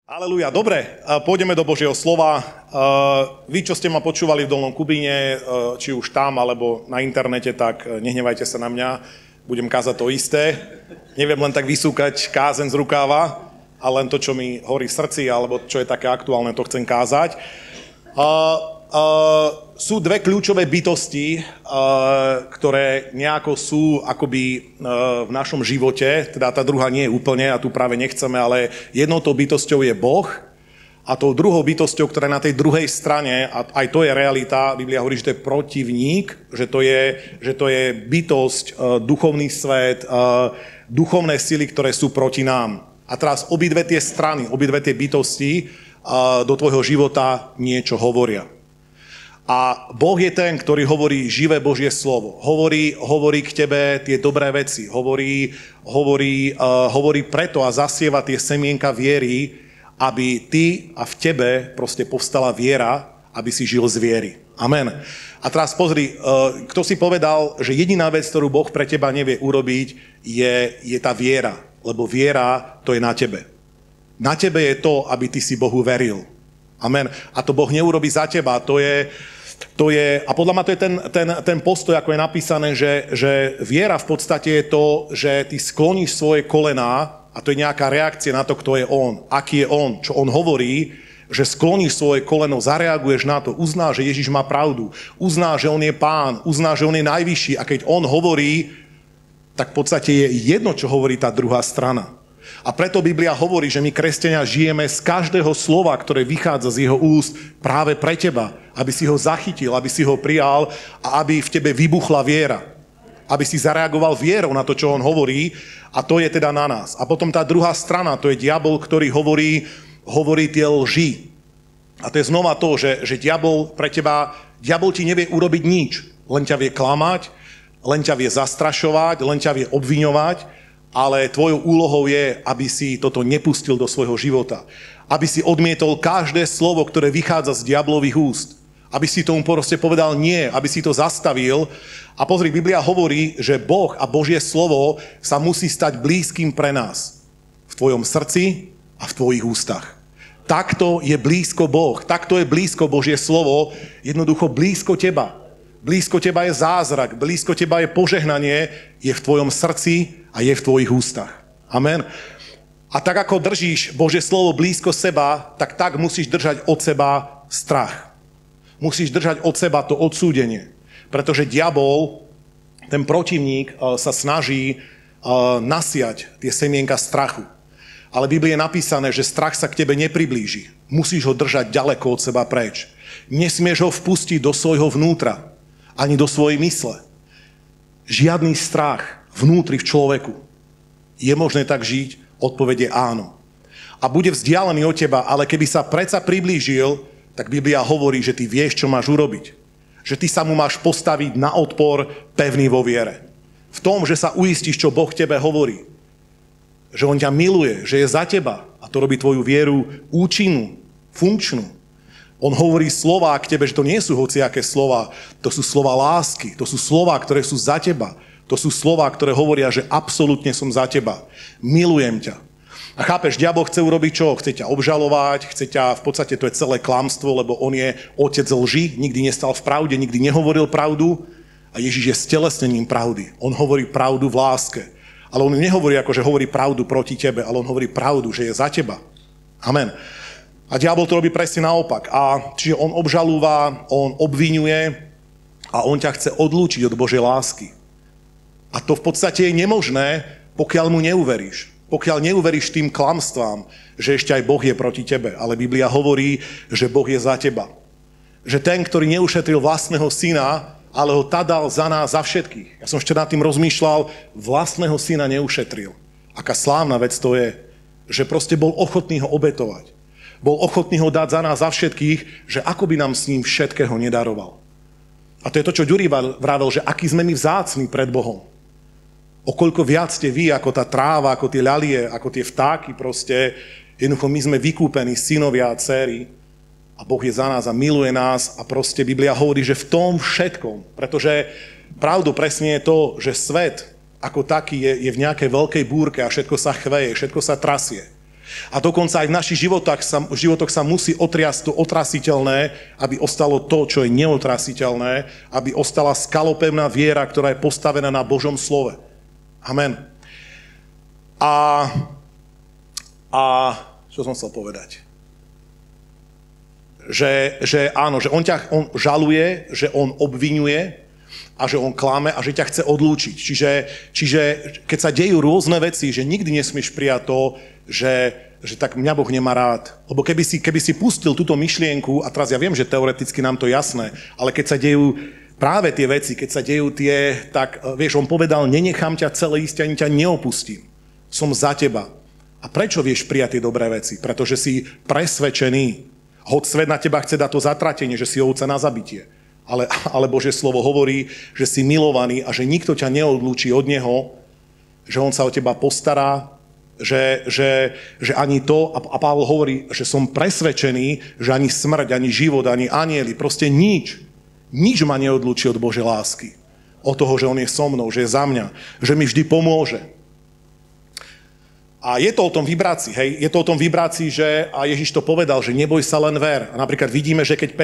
Aleluja, dobre, pôjdeme do Božieho slova. Vy, čo ste ma počúvali v Dolnom Kubíne, či už tam, alebo na internete, tak nehnevajte sa na mňa, budem kázať to isté. Neviem len tak vysúkať kázeň z rukáva, ale len to, čo mi horí v srdci, alebo čo je také aktuálne, to chcem kázať. Sú dve kľúčové bytosti, ktoré nejako sú akoby v našom živote, teda tá druhá nie je úplne, a tu práve nechceme, ale jednou tou bytosťou je Boh a tou druhou bytosťou, ktorá je na tej druhej strane, a aj to je realita, Biblia hovorí, že to je protivník, že to je bytosť, duchovný svet, duchovné sily, ktoré sú proti nám. A teraz obidve tie strany, obidve tie bytosti do tvojho života niečo hovoria. A Boh je ten, ktorý hovorí živé Božie slovo. Hovorí k tebe tie dobré veci. Hovorí preto a zasieva tie semienka viery, aby ty a v tebe proste povstala viera, aby si žil z viery. Amen. A teraz pozri, kto si povedal, že jediná vec, ktorú Boh pre teba nevie urobiť, je tá viera. Lebo viera, to je na tebe. Na tebe je to, aby ty si Bohu veril. Amen. A to Boh neurobí za teba. To je, a podľa mňa to je ten postoj, ako je napísané, že viera v podstate je to, že ty skloníš svoje kolená, a to je nejaká reakcia na to, kto je on, aký je on, čo on hovorí, že skloníš svoje koleno, zareaguješ na to, uznáš, že Ježiš má pravdu, uznáš, že on je pán, uznáš, že on je najvyšší, a keď on hovorí, tak v podstate je jedno, čo hovorí tá druhá strana. A preto Biblia hovorí, že my, kresťania, žijeme z každého slova, ktoré vychádza z jeho úst práve pre teba, aby si ho zachytil, aby si ho prijal a aby v tebe vybuchla viera. Aby si zareagoval vierou na to, čo on hovorí, a to je teda na nás. A potom tá druhá strana, to je diabol, ktorý hovorí tie lži. A to je znova to, že diabol ti nevie urobiť nič. Len ťa vie klamať, len ťa vie zastrašovať, len ťa vie obviňovať, ale tvojou úlohou je, aby si toto nepustil do svojho života. Aby si odmietol každé slovo, ktoré vychádza z diablových úst. Aby si tomu proste povedal nie, aby si to zastavil. A pozri, Biblia hovorí, že Boh a Božie slovo sa musí stať blízkym pre nás. V tvojom srdci a v tvojich ústach. Takto je blízko Boh, takto je blízko Božie slovo, jednoducho blízko teba. Blízko teba je zázrak, blízko teba je požehnanie, je v tvojom srdci a je v tvojich ústach. Amen. A tak ako držíš Božie slovo blízko seba, tak musíš držať od seba strach. Musíš držať od seba to odsúdenie. Pretože diabol, ten protivník, sa snaží nasiať tie semienka strachu. Ale v Biblii je napísané, že strach sa k tebe nepriblíži. Musíš ho držať ďaleko od seba preč. Nesmieš ho vpustiť do svojho vnútra, ani do svojej mysle. Žiadny strach vnútri v človeku. Je možné tak žiť? Odpoveď je áno. A bude vzdialený od teba, ale keby sa predsa priblížil, tak Biblia hovorí, že ty vieš, čo máš urobiť. Že ty sa mu máš postaviť na odpor pevný vo viere. V tom, že sa uistíš, čo Boh tebe hovorí. Že on ťa miluje, že je za teba. A to robí tvoju vieru účinnú, funkčnú. On hovorí slová k tebe, že to nie sú hociaké slová, to sú slová lásky, to sú slová, ktoré sú za teba. To sú slová, ktoré hovoria, že absolútne som za teba. Milujem ťa. A chápeš, diabol chce urobiť čo? Chce ťa obžalovať, v podstate to je celé klamstvo, lebo on je otec lži, nikdy nestal v pravde, nikdy nehovoril pravdu a Ježiš je stelesnením pravdy. On hovorí pravdu v láske. Ale on nehovorí ako, že hovorí pravdu proti tebe, ale on hovorí pravdu, že je za teba. Amen. A diabol to robí presne naopak. A čiže on obžalúva, on obviňuje a on ťa chce odlúčiť od Božej lásky. A to v podstate je nemožné, pokiaľ mu neuveríš. Pokiaľ neuveríš tým klamstvám, že ešte aj Boh je proti tebe. Ale Biblia hovorí, že Boh je za teba. Že ten, ktorý neušetril vlastného syna, ale ho dal za nás, za všetkých. Ja som ešte nad tým rozmýšľal, vlastného syna neušetril. Aká slávna vec to je, že proste bol ochotný ho obetovať. Bol ochotný ho dať za nás, za všetkých, že ako by nám s ním všetkého nedaroval. A to je to, čo Ďuri vravel, že aký sme my vzácni pred Bohom. Okoľko viac ste vy, ako tá tráva, ako tie ľalie, ako tie vtáky, proste. Jednoducho my sme vykúpení synovia a dcéry a Boh je za nás a miluje nás a proste Biblia hovorí, že v tom všetkom, pretože pravdou presne je to, že svet ako taký je v nejakej veľkej búrke a všetko sa chveje, všetko sa trasie. A dokonca aj v našich životoch sa musí otriasť to otrasiteľné, aby ostalo to, čo je neotrasiteľné, aby ostala skalopevná viera, ktorá je postavená na Božom slove. Amen. A čo som chcel povedať? Že áno, že on žaluje, že on obviňuje a že on klame a že ťa chce odlúčiť. Čiže keď sa dejú rôzne veci, že nikdy nesmieš prijať to, že tak mňa Boh nemá rád. Lebo keby si pustil túto myšlienku, a teraz ja viem, že teoreticky nám to jasné, ale keď sa dejú práve tie veci, keď sa dejú tak vieš, on povedal, nenechám ťa celé ísť, ani ťa neopustím. Som za teba. A prečo vieš prijať tie dobré veci? Pretože si presvedčený. Hoď svet na teba chce dať to zatratenie, že si ovca na zabitie. Ale Božie slovo hovorí, že si milovaný a že nikto ťa neodlúči od neho, že on sa o teba postará, že ani to, a Pavol hovorí, že som presvedčený, že ani smrť, ani život, ani anjeli, proste nič ma neodlúči od Božej lásky. Od toho, že on je so mnou, že je za mňa, že mi vždy pomôže. A je to o tom vibrácii, hej? Je to o tom vibrácii, že, a Ježiš to povedal, že neboj sa, len ver. A napríklad vidíme, že keď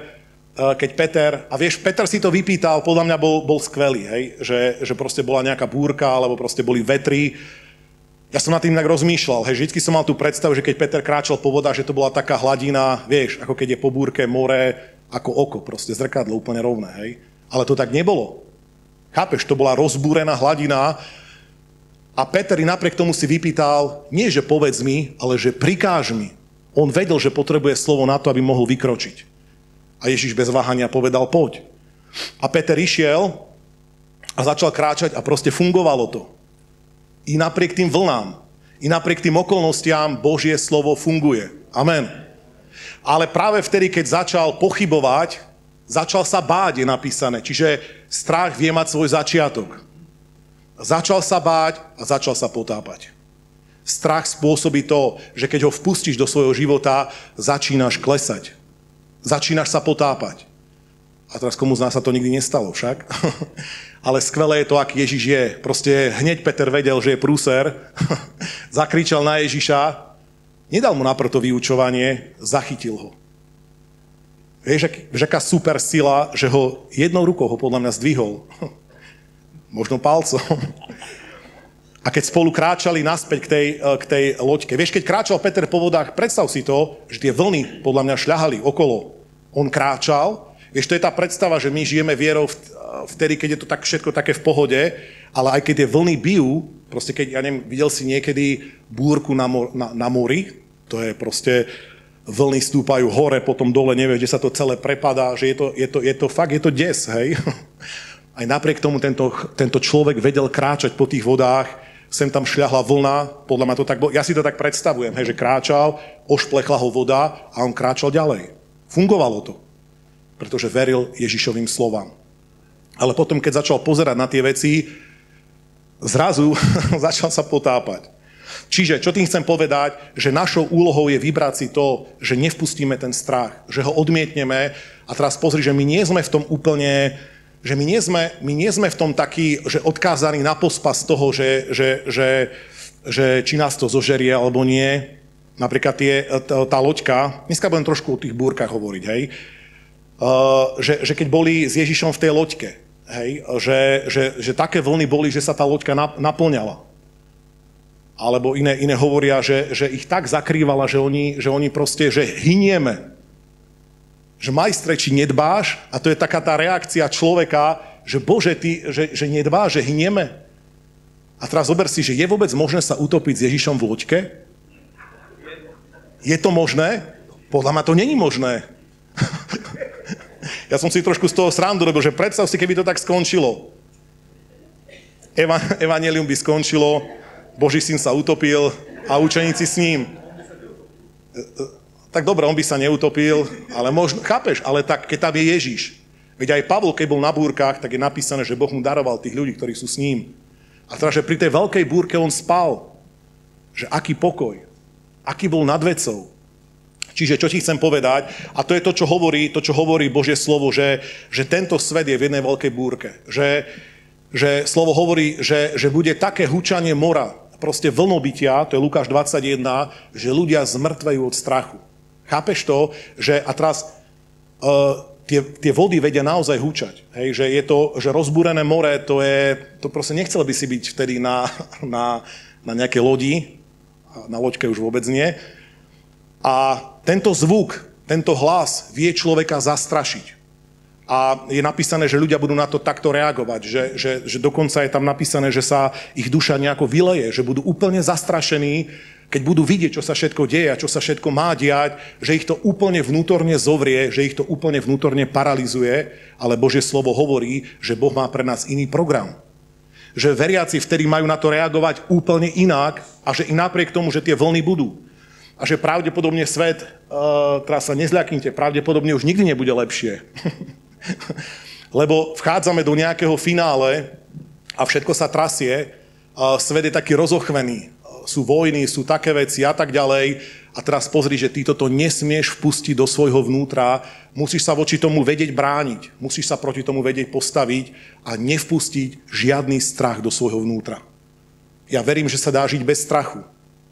Peter, a vieš, Peter si to vypýtal, podľa mňa bol skvelý, hej? Že proste bola nejaká búrka, alebo proste boli vetry. Ja som nad tým tak rozmýšľal, hej, vždycky som mal tú predstavu, že keď Peter kráčal po vodách, že to bola taká hladina, vieš, ako keď je po búrke more, ako oko, proste zrkadlo úplne rovné, hej. Ale to tak nebolo. Chápeš, to bola rozbúrená hladina a Peter napriek tomu si vypýtal, nie že povedz mi, ale že prikáž mi. On vedel, že potrebuje slovo na to, aby mohol vykročiť. A Ježiš bez váhania povedal, poď. A Peter išiel a začal kráčať a proste fungovalo to. I napriek tým vlnám, i napriek tým okolnostiam Božie slovo funguje. Amen. Ale práve vtedy, keď začal pochybovať, začal sa báť, je napísané. Čiže strach vie mať svoj začiatok. Začal sa báť a začal sa potápať. Strach spôsobí to, že keď ho vpustíš do svojho života, začínaš klesať. Začínaš sa potápať. A teraz komu z nás sa to nikdy nestalo však? Ale skvelé je to, aký Ježiš je. Proste hneď Peter vedel, že je prúser. Zakričal na Ježiša. Nedal mu naprv to vyučovanie, zachytil ho. Vieš, aká super sila, že ho jednou rukou ho podľa mňa zdvihol. Možno palcom. A keď spolu kráčali naspäť k tej loďke. Vieš, keď kráčal Peter po vodách, predstav si to, že tie vlny podľa mňa šľahali okolo. On kráčal. Vieš, to je tá predstava, že my žijeme vierou vtedy, keď je to tak všetko také v pohode, ale aj keď tie vlny bijú, proste keď, ja neviem, videl si niekedy búrku na mori, to je proste, vlny stúpajú hore, potom dole, neviem, kde sa to celé prepadá, že je to fakt, je to des, hej. Aj napriek tomu tento človek vedel kráčať po tých vodách, sem tam šľahla vlna, podľa mňa to tak bolo, ja si to tak predstavujem, hej, že kráčal, ošplechla ho voda a on kráčal ďalej. Fungovalo to, pretože veril Ježišovým slovám. Ale potom, keď začal pozerať na tie veci, zrazu začal sa potápať. Čiže, čo tým chcem povedať, že našou úlohou je vybrať si to, že nevpustíme ten strach, že ho odmietneme a teraz pozri, že my nie sme v tom úplne, že my nie sme v tom takí, že odkázaní na pospas toho, že či nás to zožerie alebo nie. Napríklad tá loďka, dneska budem trošku o tých búrkach hovoriť, hej, že keď boli s Ježišom v tej loďke, hej, že také vlny boli, že sa tá loďka naplňala. Alebo iné hovoria, že ich tak zakrývala, že oni proste, že hynieme. Že majstre, či nedbáš, a to je taká tá reakcia človeka, že Bože, ty, že nedbáš, že hynieme. A teraz zober si, že je vôbec možné sa utopiť s Ježišom v loďke? Je to možné? Podľa mňa to není možné. Ja som si trošku z toho srandu robil, že predstav si, keby to tak skončilo. Evanjelium by skončilo, Boží syn sa utopil a učeníci s ním. Tak dobre, on by sa neutopil, ale možno, chápeš, ale tak, keď tam je Ježiš. Veď aj Pavol, keď bol na búrkach, tak je napísané, že Boh mu daroval tých ľudí, ktorí sú s ním. A teda, že pri tej veľkej búrke on spal. Že aký pokoj, aký bol nad vecou. Čiže čo ti chcem povedať, a to je to, čo hovorí Božie slovo, že tento svet je v jednej veľkej búrke. Že slovo hovorí, že bude také hučanie mora. proste vlnobytia, to je Lukáš 21, že ľudia zmŕtvajú od strachu. Chápeš to, že a teraz tie vody vedia naozaj húčať. Hej, že je to, že rozbúrené more, to proste nechcel by si byť vtedy na nejakej lodi, na loďke už vôbec nie. A tento zvuk, tento hlas vie človeka zastrašiť. A je napísané, že ľudia budú na to takto reagovať, že dokonca je tam napísané, že sa ich duša nejako vyleje, že budú úplne zastrašení, keď budú vidieť, čo sa všetko deje a čo sa všetko má diať, že ich to úplne vnútorne zovrie, že ich to úplne vnútorne paralizuje, ale Božie slovo hovorí, že Boh má pre nás iný program. Že veriaci vtedy majú na to reagovať úplne inak a že i napriek tomu, že tie vlny budú. A že pravdepodobne svet, teraz sa nezľaknite, pravdepodobne už nikdy nebude lepšie. Lebo vchádzame do nejakého finále a všetko sa trasie, svet je taký rozochvený, sú vojny, sú také veci a tak ďalej. A teraz pozri, že ty toto nesmieš vpustiť do svojho vnútra, musíš sa voči tomu vedieť brániť, musíš sa proti tomu vedieť postaviť a nevpustiť žiadny strach do svojho vnútra. Ja verím, že sa dá žiť bez strachu.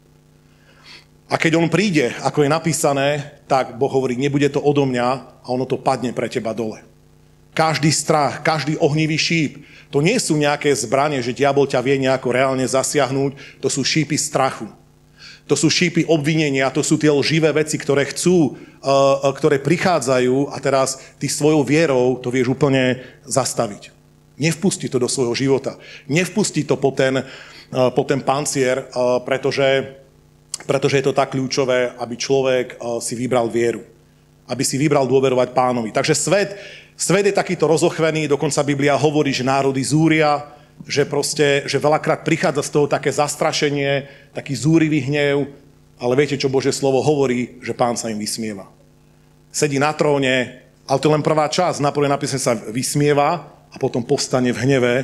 A keď on príde, ako je napísané, tak Boh hovorí, nebude to odo mňa a ono to padne pre teba dole. Každý strach, každý ohnivý šíp, to nie sú nejaké zbranie, že diabol ťa vie nejako reálne zasiahnuť, to sú šípy strachu. To sú šípy obvinenia, to sú tie lživé veci, ktoré ktoré prichádzajú a teraz ty svojou vierou to vieš úplne zastaviť. Nevpusti to do svojho života. Nevpusti to po ten pancier, pretože je to tak kľúčové, aby človek si vybral vieru. Aby si vybral dôverovať Pánovi. Takže svet je takýto rozochvený, dokonca Biblia hovorí, že národy zúria, že veľakrát prichádza z toho také zastrašenie, taký zúrivý hnev, ale viete, čo Božie slovo hovorí, že Pán sa im vysmieva. Sedí na tróne, ale to je len prvá časť, napríklad napísané sa vysmieva a potom povstane v hneve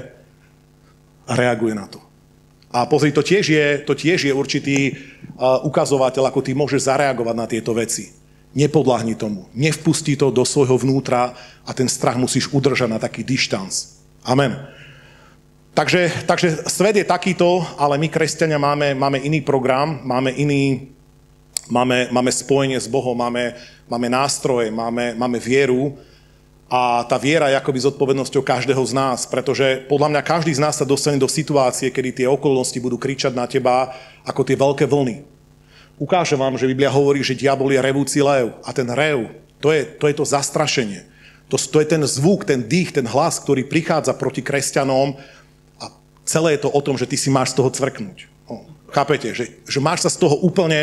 a reaguje na to. A pozri, to tiež je určitý ukazovateľ, ako ty môžeš zareagovať na tieto veci. Nepodľahni tomu, nevpusti to do svojho vnútra a ten strach musíš udržať na taký dištanc. Amen. Takže svet je takýto, ale my, kresťania, máme iný program, máme spojenie s Bohom, máme nástroje, máme vieru a tá viera je akoby zodpovednosťou každého z nás, pretože podľa mňa každý z nás sa dostane do situácie, kedy tie okolnosti budú kričať na teba ako tie veľké vlny. Ukážem vám, že Biblia hovorí, že diabol je revúci lev a ten rev, to je to zastrašenie. To je ten zvuk, ten dých, ten hlas, ktorý prichádza proti kresťanom a celé je to o tom, že ty si máš z toho cvrknúť. Chápete? Že máš sa z toho úplne...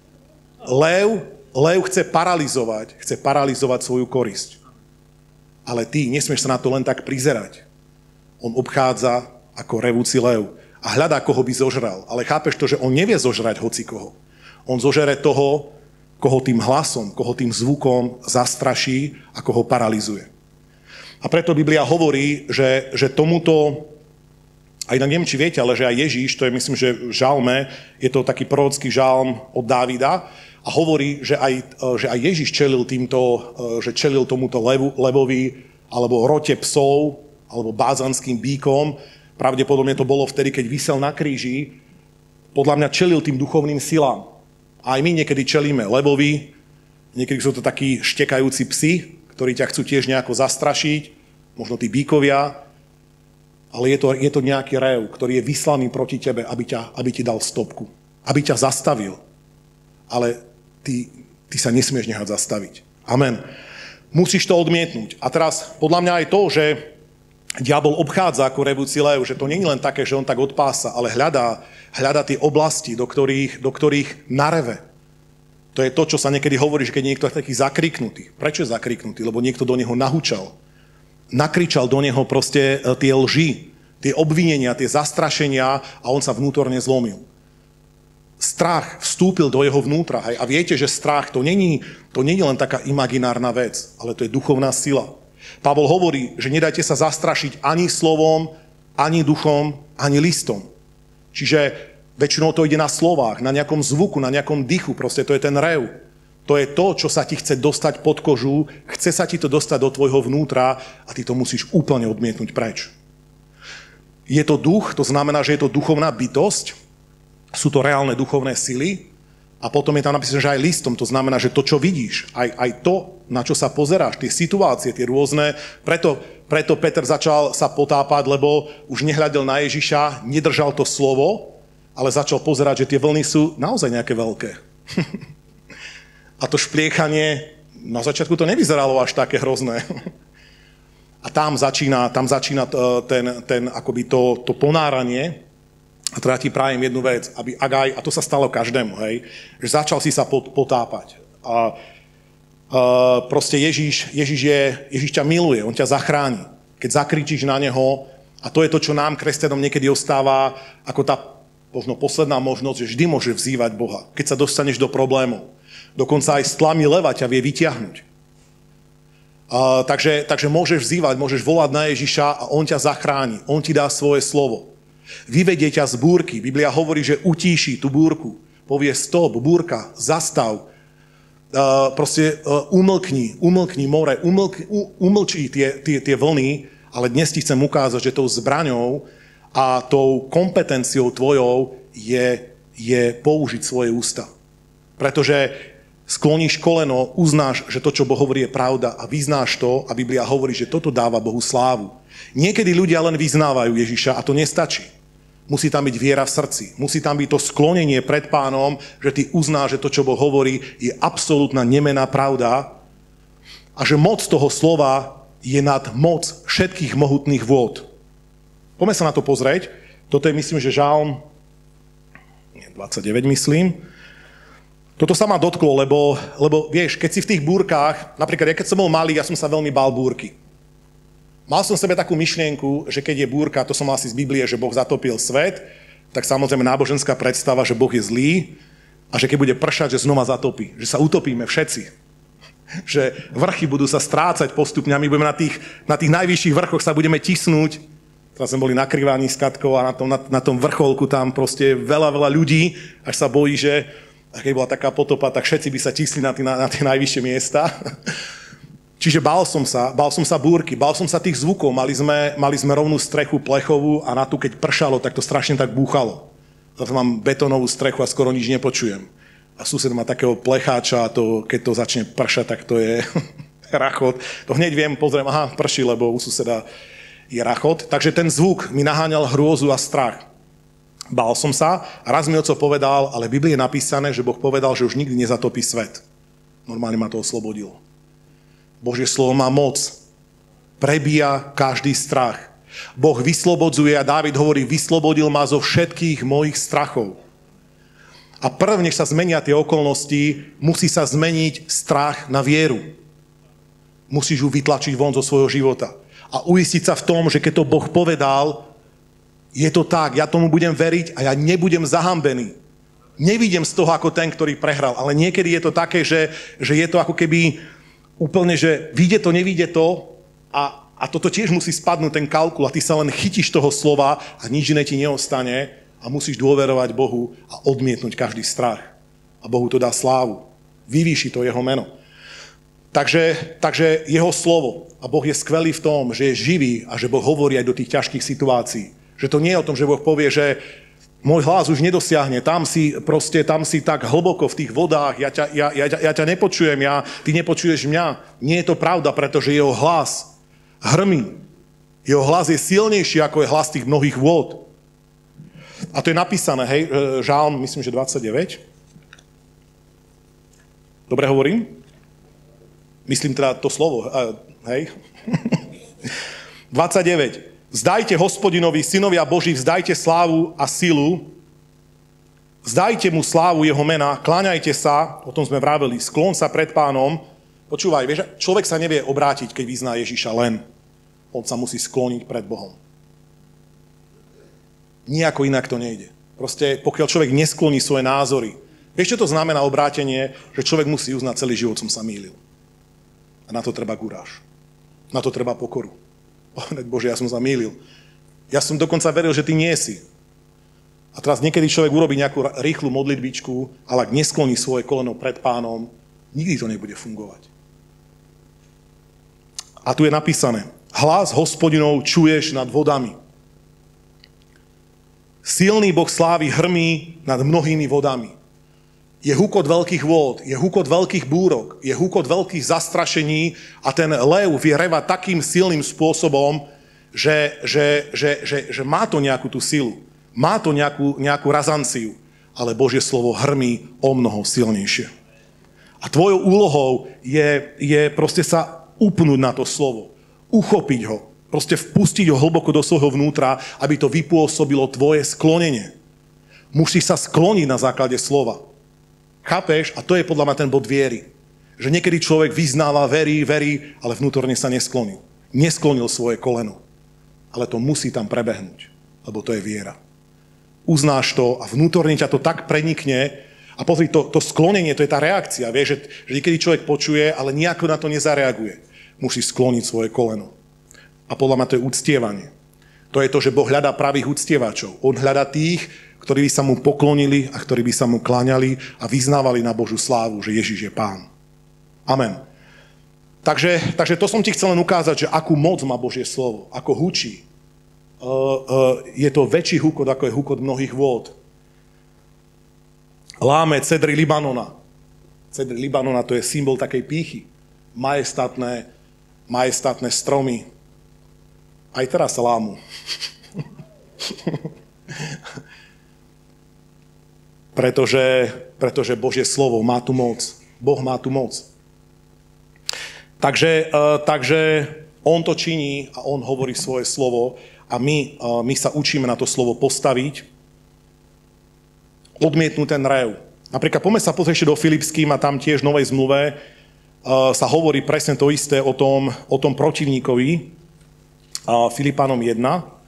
Lev chce paralizovať svoju korisť. Ale ty nesmieš sa na to len tak prizerať. On obchádza ako revúci lev a hľadá, koho by zožral. Ale chápeš to, že on nevie zožrať hocikoho. On zožere toho, koho tým hlasom, koho tým zvukom zastraší a koho paralizuje. A preto Biblia hovorí, že tomuto, a inak neviem, či viete, ale že aj Ježíš, to je myslím, že v žalme, je to taký prorocký žalm od Dávida, a hovorí, že aj Ježíš čelil tomuto levovi, alebo rote psov, alebo bázanským bíkom. Pravdepodobne to bolo vtedy, keď visel na kríži. Podľa mňa čelil tým duchovným silám. A aj my niekedy čelíme levovi, niekedy sú to takí štekajúci psi, ktorí ťa chcú tiež nejako zastrašiť, možno tí bíkovia, ale je to nejaký rev, ktorý je vyslaný proti tebe, aby ti dal stopku, aby ťa zastavil. Ale ty sa nesmieš nehať zastaviť. Amen. Musíš to odmietnúť. A teraz podľa mňa aj to, že diabol obchádza ako revúci lev, že to nie je len také, že on tak odpása, ale hľadá tie oblasti, do ktorých nareve. To je to, čo sa niekedy hovorí, že keď niekto je taký zakriknutý. Prečo je zakriknutý? Lebo niekto do neho nahúčal. Nakričal do neho proste tie lži, tie obvinenia, tie zastrašenia a on sa vnútorne zlomil. Strach vstúpil do jeho vnútra. A viete, že strach to není len taká imaginárna vec, ale to je duchovná sila. Pavol hovorí, že nedajte sa zastrašiť ani slovom, ani duchom, ani listom. Čiže väčšinou to ide na slovách, na nejakom zvuku, na nejakom dychu, proste to je ten rev. To je to, čo sa ti chce dostať pod kožu, chce sa ti to dostať do tvojho vnútra a ty to musíš úplne odmietnúť preč. Je to duch, to znamená, že je to duchovná bytosť sú to reálne duchovné sily. A potom je tam napísané, že aj listom, to znamená, že to, čo vidíš, aj to, na čo sa pozeráš, tie situácie, tie rôzne, preto Peter začal sa potápať, lebo už nehľadel na Ježiša, nedržal to slovo, ale začal pozerať, že tie vlny sú naozaj nejaké veľké. A to špliechanie, na začiatku to nevyzeralo až také hrozné. A tam začína akoby to ponáranie. A teda ti prajem jednu vec, aby a to sa stalo každému, hej, že začal si sa potápať. A proste Ježiš ťa miluje, on ťa zachráni. Keď zakričíš na neho, a to je to, čo nám, kresťanom, niekedy ostáva ako tá možno posledná možnosť, že vždy môže vzývať Boha, keď sa dostaneš do problémov. Dokonca aj z tlamy leva ťa vie vyťahnuť. Takže môžeš vzývať, môžeš volať na Ježiša a on ťa zachráni, on ti dá svoje slovo. Vyvedie ťa z búrky. Biblia hovorí, že utíši tú búrku. Povie stop, búrka, zastav. Umlkni more, umlčí tie vlny, ale dnes ti chcem ukázať, že tou zbraňou a tou kompetenciou tvojou je použiť svoje ústa. Pretože skloníš koleno, uznáš, že to, čo Boh hovorí, je pravda a vyznáš to a Biblia hovorí, že toto dáva Bohu slávu. Niekedy ľudia len vyznávajú Ježiša a to nestačí. Musí tam byť viera v srdci. Musí tam byť to sklonenie pred Pánom, že ty uznáš, že to, čo Boh hovorí, je absolútna nemenná pravda a že moc toho slova je nad moc všetkých mohutných vôd. Poďme sa na to pozrieť. Toto je, myslím, že Žalm 29, myslím. Toto sa ma dotklo, lebo vieš, keď si v tých búrkach, napríklad ja keď som bol malý, ja som sa veľmi bál búrky. Mal som v sebe takú myšlienku, že keď je búrka, to som mal asi z Biblie, že Boh zatopil svet, tak samozrejme náboženská predstava, že Boh je zlý a že keď bude pršať, že znova zatopí, že sa utopíme všetci. Že vrchy budú sa strácať postupne a my budeme na tých najvyšších vrchoch sa budeme tisnúť. Teraz sme boli na Kriváni s Katkou a na tom vrcholku tam proste veľa ľudí, až sa bojí, že a keď bola taká potopa, tak všetci by sa tisli na tie najvyššie miesta. Čiže bál som sa búrky, bál som sa tých zvukov. Mali sme rovnú strechu plechovú a na tú, keď pršalo, tak to strašne tak búchalo. Zase mám betónovú strechu a skoro nič nepočujem. A sused má takého plecháča a keď to začne pršať, tak to je rachot. To hneď viem, pozriem, aha, prší, lebo u suseda je rachot. Takže ten zvuk mi naháňal hrôzu a strach. Bál som sa a raz mi oco povedal, ale v Biblii je napísané, že Boh povedal, že už nikdy nezatopí svet. Normálne ma to oslobodilo. Božie slovo má moc. Prebíja každý strach. Boh vyslobodzuje a Dávid hovorí, vyslobodil ma zo všetkých mojich strachov. A prv, než sa zmenia tie okolnosti, musí sa zmeniť strach na vieru. Musíš ju vytlačiť von zo svojho života. A uistiť sa v tom, že keď to Boh povedal, je to tak, ja tomu budem veriť a ja nebudem zahambený. Nevidím z toho ako ten, ktorý prehral, ale niekedy je to také, že je to ako keby úplne, že vyjde to, nevyjde to a toto tiež musí spadnúť ten kalkul a ty sa len chytíš toho slova a nič iné ti neostane a musíš dôverovať Bohu a odmietnúť každý strach. A Bohu to dá slávu. Vyvýši to jeho meno. Takže jeho slovo a Boh je skvelý v tom, že je živý a že Boh hovorí aj do tých ťažkých situácií. Že to nie je o tom, že Boh povie, že môj hlas už nedosiahne, tam si tak hlboko v tých vodách, ja ťa nepočujem, ty nepočuješ mňa. Nie je to pravda, pretože jeho hlas hrmí. Jeho hlas je silnejší, ako je hlas tých mnohých vôd. A to je napísané, hej, Žalm, myslím, že 29. Dobre hovorím? Myslím teda to slovo, hej. 29. Vzdajte Hospodinovi, synovia Boží, vzdajte slávu a silu, vzdajte mu slávu jeho mena, kláňajte sa, o tom sme vraveli, sklon sa pred Pánom. Počúvaj, vieš, človek sa nevie obrátiť, keď vyzná Ježiša len. On sa musí skloniť pred Bohom. Nijako inak to nejde. Proste, pokiaľ človek neskloní svoje názory. Vieš, čo to znamená obrátenie? Že človek musí uznať, celý život som sa mýlil. A na to treba guráž. Na to treba pokoru. Bože, ja som sa mýlil. Ja som dokonca veril, že ty nie si. A teraz niekedy človek urobí nejakú rýchlu modlitbičku, ale ak neskloní svoje koleno pred Pánom, nikdy to nebude fungovať. A tu je napísané, hlas Hospodinov čuješ nad vodami. Silný Boh slávy hrmí nad mnohými vodami. Je hukot veľkých vôd, je hukot veľkých búrok, je hukot veľkých zastrašení a ten lev vie revať takým silným spôsobom, že má to nejakú tú silu, má to nejakú razanciu, ale Božie slovo hrmí o mnoho silnejšie. A tvojou úlohou je proste sa upnúť na to slovo, uchopiť ho, proste vpustiť ho hlboko do svojho vnútra, aby to vypôsobilo tvoje sklonenie. Musíš sa skloniť na základe slova. Chápeš? A to je podľa mňa ten bod viery. Že niekedy človek vyznáva, verí, ale vnútorne sa nesklonil. Nesklonil svoje koleno. Ale to musí tam prebehnúť, lebo to je viera. Uznáš to a vnútorne ťa to tak prenikne a pozri, to sklonenie, to je tá reakcia. Vieš, že niekedy človek počuje, ale nejako na to nezareaguje. Musí skloniť svoje koleno. A podľa mňa to je uctievanie. To je to, že Boh hľadá pravých uctievačov. On hľadá tých, ktorí by sa mu poklonili a ktorí by sa mu kláňali a vyznávali na Božiu slávu, že Ježiš je Pán. Amen. Takže to som ti chcel len ukázať, že akú moc má Božie slovo, ako hučí. Je to väčší hukot, ako je hukot mnohých vôd. Láme cedry Libanona. Cedry Libanona, to je symbol takej pýchy. Majestátne stromy. Aj teraz sa lámu. pretože Božie slovo má tu moc. Boh má tu moc. Takže on to činí a on hovorí svoje slovo a my sa učíme na to slovo postaviť, odmietnúť ten rev. Napríklad poďme sa pozrieť do Filipským a tam tiež v Novej zmluve sa hovorí presne to isté o tom protivníkovi, Filipanom 1,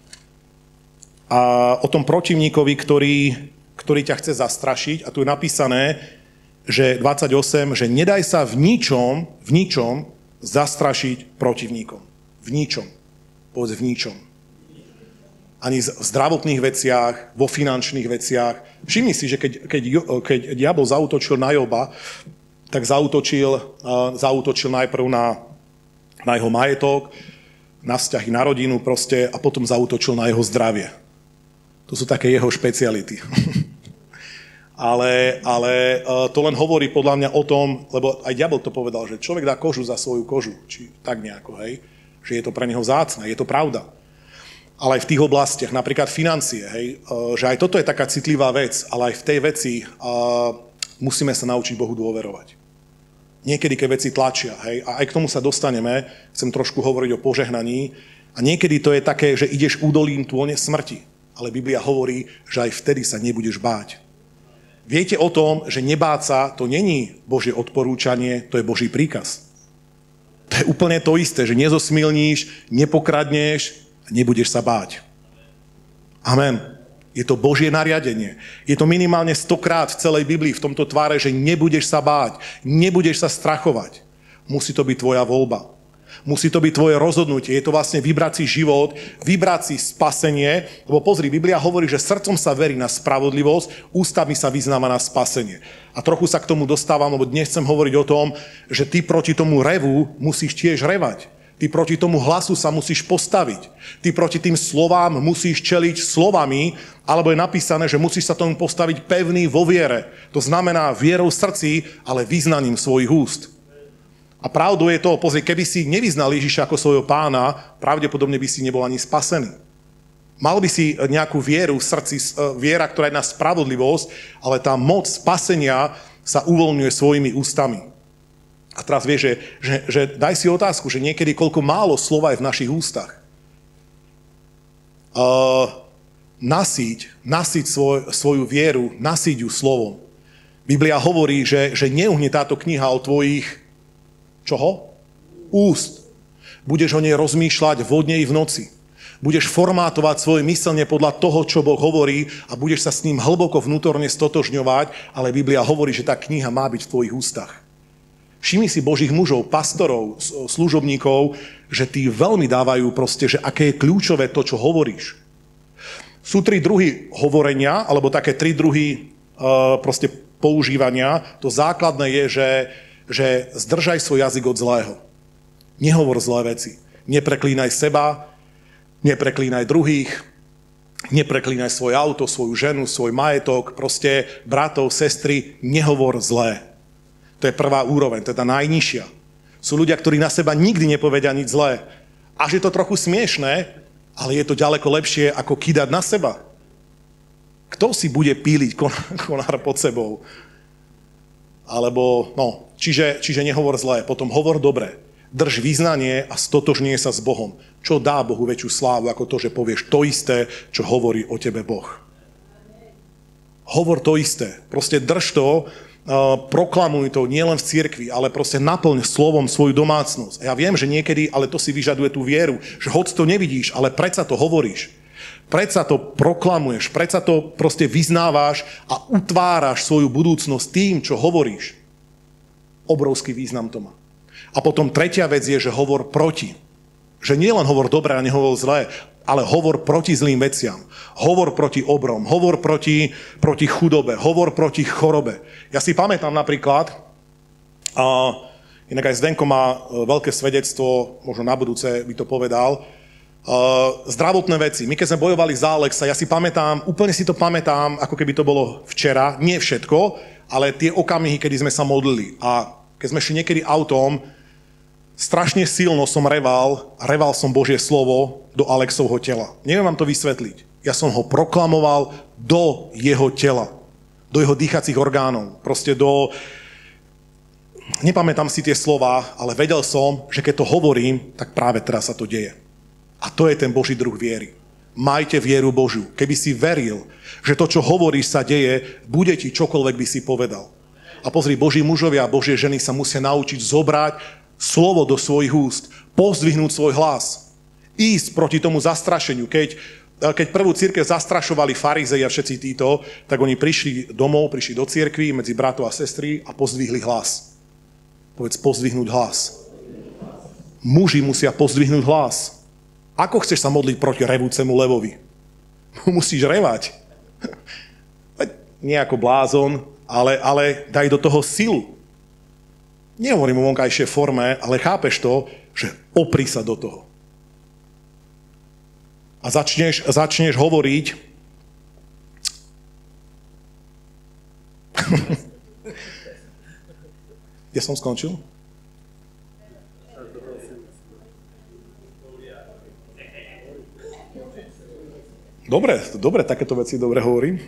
a o tom protivníkovi, ktorý ťa chce zastrašiť. A tu je napísané, že 28, že nedaj sa v ničom zastrašiť protivníkom. V ničom. Povedz v ničom. Ani v zdravotných veciach, vo finančných veciach. Všimni si, že keď diabol zaútočil na Joba, tak zaútočil najprv na jeho majetok, na vzťahy, na rodinu proste a potom zaútočil na jeho zdravie. To sú také jeho špeciality. ale to len hovorí podľa mňa o tom, lebo aj diabol to povedal, že človek dá kožu za svoju kožu, či tak nejako, hej, že je to pre neho vzácne, je to pravda. Ale aj v tých oblastiach, napríklad financie, hej, že aj toto je taká citlivá vec, ale aj v tej veci musíme sa naučiť Bohu dôverovať. Niekedy, keď veci tlačia, hej, a aj k tomu sa dostaneme, chcem trošku hovoriť o požehnaní, a niekedy to je také, že ideš údolím tône smrti, ale Biblia hovorí, že aj vtedy sa nebudeš báť. Viete o tom, že nebáť sa, to není Božie odporúčanie, to je Boží príkaz. To je úplne to isté, že nezosmilníš, nepokradneš a nebudeš sa báť. Amen. Je to Božie nariadenie. Je to minimálne 100-krát v celej Biblii v tomto tváre, že nebudeš sa báť, nebudeš sa strachovať. Musí to byť tvoja voľba. Musí to byť tvoje rozhodnutie. Je to vlastne vybrať si život, vybrať si spasenie, lebo pozri, Biblia hovorí, že srdcom sa verí na spravodlivosť, ústami sa vyznáva na spasenie. A trochu sa k tomu dostávam, lebo dnes chcem hovoriť o tom, že ty proti tomu revu musíš tiež revať. Ty proti tomu hlasu sa musíš postaviť. Ty proti tým slovám musíš čeliť slovami, alebo je napísané, že musíš sa tomu postaviť pevný vo viere. To znamená vierou v srdci, ale vyznaním svojich úst. A pravdou je to, pozri, keby si nevyznal Ježiša ako svojho pána, pravdepodobne by si nebol ani spasený. Mal by si nejakú vieru v srdci, viera, ktorá je na spravodlivosť, ale tá moc spasenia sa uvoľňuje svojimi ústami. A teraz vieš, že daj si otázku, že niekedy koľko málo slova je v našich ústach. Nasýť svoju vieru, nasýť ju slovom. Biblia hovorí, že neuhne táto kniha o tvojich, čoho? Úst. Budeš o nej rozmýšľať vodne i v noci. Budeš formátovať svoje myslenie podľa toho, čo Boh hovorí a budeš sa s ním hlboko vnútorne stotožňovať, ale Biblia hovorí, že tá kniha má byť v tvojich ústach. Všimni si Božích mužov, pastorov, služobníkov, že tí veľmi dávajú proste, že aké je kľúčové to, čo hovoríš. Sú 3 druhy hovorenia, alebo také 3 druhy proste používania. To základné je, že zdržaj svoj jazyk od zlého. Nehovor zlé veci. Nepreklínaj seba, nepreklínaj druhých, Nepreklínaj svoje auto, svoju ženu, svoj majetok, proste bratov, sestry, nehovor zlé. To je prvá úroveň, to je tá najnižšia. Sú ľudia, ktorí na seba nikdy nepovedia nič zlé. Až je to trochu smiešné, ale je to ďaleko lepšie, ako kýdať na seba. Kto si bude píliť konár pod sebou? Alebo, čiže nehovor zlé, potom hovor dobre. Drž vyznanie a stotožnie sa s Bohom. Čo dá Bohu väčšiu slávu, ako to, že povieš to isté, čo hovorí o tebe Boh. Hovor to isté. Proste drž to, proklamuj to nielen v cirkvi, ale proste naplň slovom svoju domácnosť. A ja viem, že niekedy, ale to si vyžaduje tú vieru, že hoď to nevidíš, ale predsa to hovoríš. Predsa to proklamuješ, predsa to proste vyznávaš a utváraš svoju budúcnosť tým, čo hovoríš. Obrovský význam to má. A potom tretia vec je, že hovor proti. Že nie len hovor dobré a nehovor zlé, ale hovor proti zlým veciam. Hovor proti obrom, hovor proti chudobe, hovor proti chorobe. Ja si pamätám napríklad, inak aj Zdenko má veľké svedectvo, možno na budúce by to povedal, zdravotné veci. My keď sme bojovali za Alexa, ja si pamätám, úplne si to pamätám, ako keby to bolo včera, nie všetko, ale tie okamihy, kedy sme sa modlili. A keď sme šli niekedy autom, strašne silno som reval som Božie slovo do Alexovho tela. Neviem vám to vysvetliť. Ja som ho proklamoval do jeho tela, do jeho dýchacích orgánov, proste do... Nepamätám si tie slova, ale vedel som, že keď to hovorím, tak práve teraz sa to deje. A to je ten Boží druh viery. Majte vieru Božiu. Keby si veril, že to, čo hovoríš, sa deje, bude ti čokoľvek by si povedal. A pozri, Boží mužovia a Božie ženy sa musia naučiť zobrať slovo do svojich úst, pozdvihnúť svoj hlas, ísť proti tomu zastrašeniu. Keď prvú cirkev zastrašovali farizei a všetci títo, tak oni prišli domov, prišli do cirkvi medzi bratov a sestry a pozdvihli hlas. Povedz, pozdvihnúť hlas. Muži musia pozdvihnúť hlas. Ako chceš sa modliť proti revúcemu levovi? Musíš revať. Nie ako blázon, ale daj do toho silu. Nehovorím o vonkajšej forme, ale chápeš to, že opri sa do toho. A začneš hovoriť Kde som skončil? Dobre, takéto veci dobre hovorím.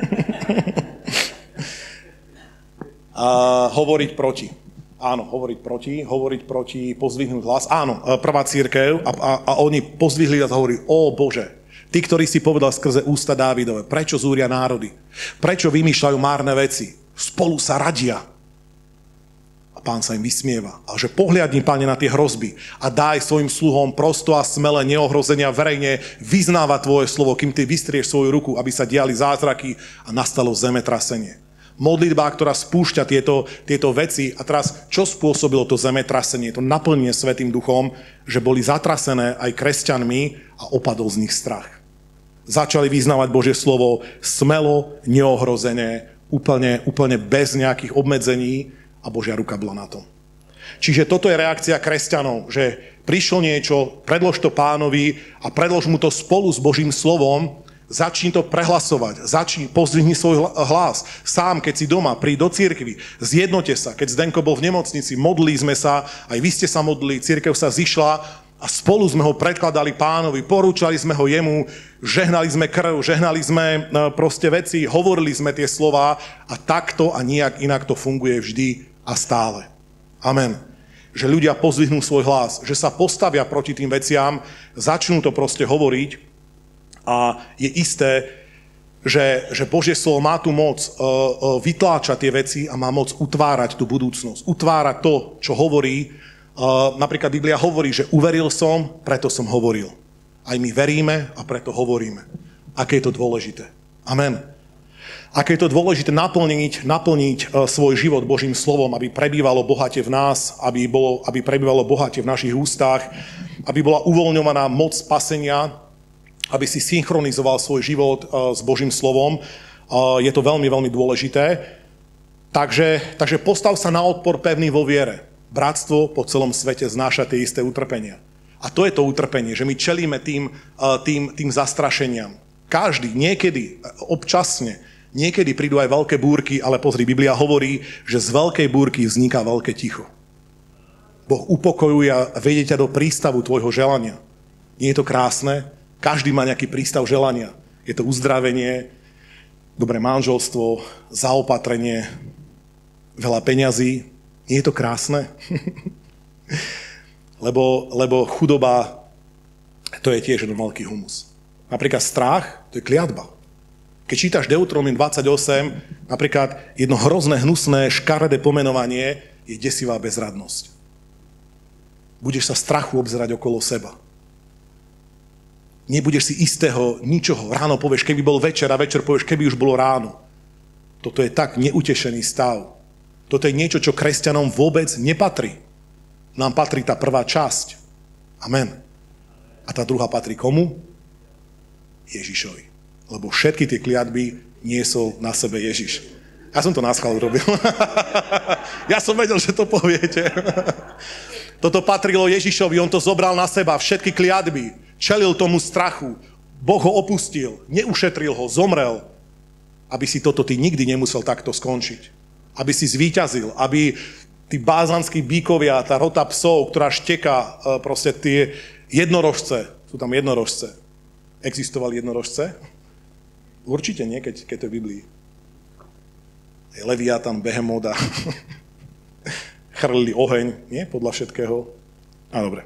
A hovoriť proti. Áno, hovoriť proti, pozdvihnúť hlas. Áno, prvá cirkev a oni pozdvihli a hovorili, ó Bože, ty, ktorý si povedal skrze ústa Dávidove, prečo zúria národy? Prečo vymýšľajú márne veci? Spolu sa radia. A Pán sa im vysmieva. A že pohliadni, Pane, na tie hrozby a daj svojim sluhom prosto a smele neohrozenia verejne vyznávať tvoje slovo, kým ty vystrieš svoju ruku, aby sa diali zázraky a nastalo zemetrasenie. Modlitba, ktorá spúšťa tieto veci. A teraz, čo spôsobilo to zemetrasenie, to naplnenie Svätým Duchom, že boli zatrasené aj kresťanmi a opadol z nich strach. Začali vyznávať Božie slovo smelo, neohrozené, úplne bez nejakých obmedzení a Božia ruka bola na tom. Čiže toto je reakcia kresťanov, že prišlo niečo, predlož to Pánovi a predlož mu to spolu s Božím slovom. Začni to prehlasovať, pozdvihni svoj hlas. Sám, keď si doma, príď do cirkvi, zjednote sa. Keď Zdenko bol v nemocnici, modlili sme sa, aj vy ste sa modlili, cirkev sa zišla a spolu sme ho predkladali Pánovi, porúčali sme ho jemu, žehnali sme krv, žehnali sme proste veci, hovorili sme tie slová a takto a nijak inak to funguje vždy a stále. Amen. Že ľudia pozdvihnú svoj hlas, že sa postavia proti tým veciam, začnú to proste hovoriť. A je isté, že Božie slovo má tú moc vytláčať tie veci a má moc utvárať tú budúcnosť. Utvárať to, čo hovorí. Napríklad Biblia hovorí, že uveril som, preto som hovoril. Aj my veríme a preto hovoríme. Aké je to dôležité. Amen. Aké je to dôležité naplniť svoj život Božím slovom, aby prebývalo bohate v nás, aby prebývalo bohate v našich ústach, aby bola uvoľňovaná moc spasenia, aby si synchronizoval svoj život s Božím slovom. Je to veľmi, veľmi dôležité. Takže postav sa na odpor pevný vo viere. Bratstvo po celom svete znáša tie isté utrpenia. A to je to utrpenie, že my čelíme tým zastrašeniam. Každý, niekedy, občasne, niekedy prídu aj veľké búrky, ale pozri, Biblia hovorí, že z veľkej búrky vzniká veľké ticho. Boh upokojuje a vedie ťa do prístavu tvojho želania. Nie je to krásne? Každý má nejaký prístav želania. Je to uzdravenie, dobré manželstvo, zaopatrenie, veľa peňazí. Nie je to krásne? lebo chudoba, to je tiež jeden veľký humus. Napríklad strach, to je kliatba. Keď čítaš Deuteronomium 28, napríklad jedno hrozné, hnusné, škaredé pomenovanie je desivá bezradnosť. Budeš sa strachu obzerať okolo seba. Nebudeš si istého ničoho. Ráno povieš, keby bol večer a večer povieš, keby už bolo ráno. Toto je tak neutešený stav. Toto je niečo, čo kresťanom vôbec nepatrí. Nám patrí tá prvá časť. Amen. A tá druhá patrí komu? Ježišovi. Lebo všetky tie kliatby niesol na sebe Ježiš. Ja som to na schvál urobil. Ja som vedel, že to poviete. Toto patrilo Ježišovi, on to zobral na seba, všetky kliatby, čelil tomu strachu, Boh ho opustil, neušetril ho, zomrel, aby si toto ty nikdy nemusel takto skončiť. Aby si zvíťazil, aby tí bázanskí bíkovia, tá rota psov, ktorá šteká, proste tie jednorožce, sú tam jednorožce. Existovali jednorožce? Určite nie, keď to je v Biblii. Leviatan, Behemot a chrlili oheň, nie? Podľa všetkého. A dobre.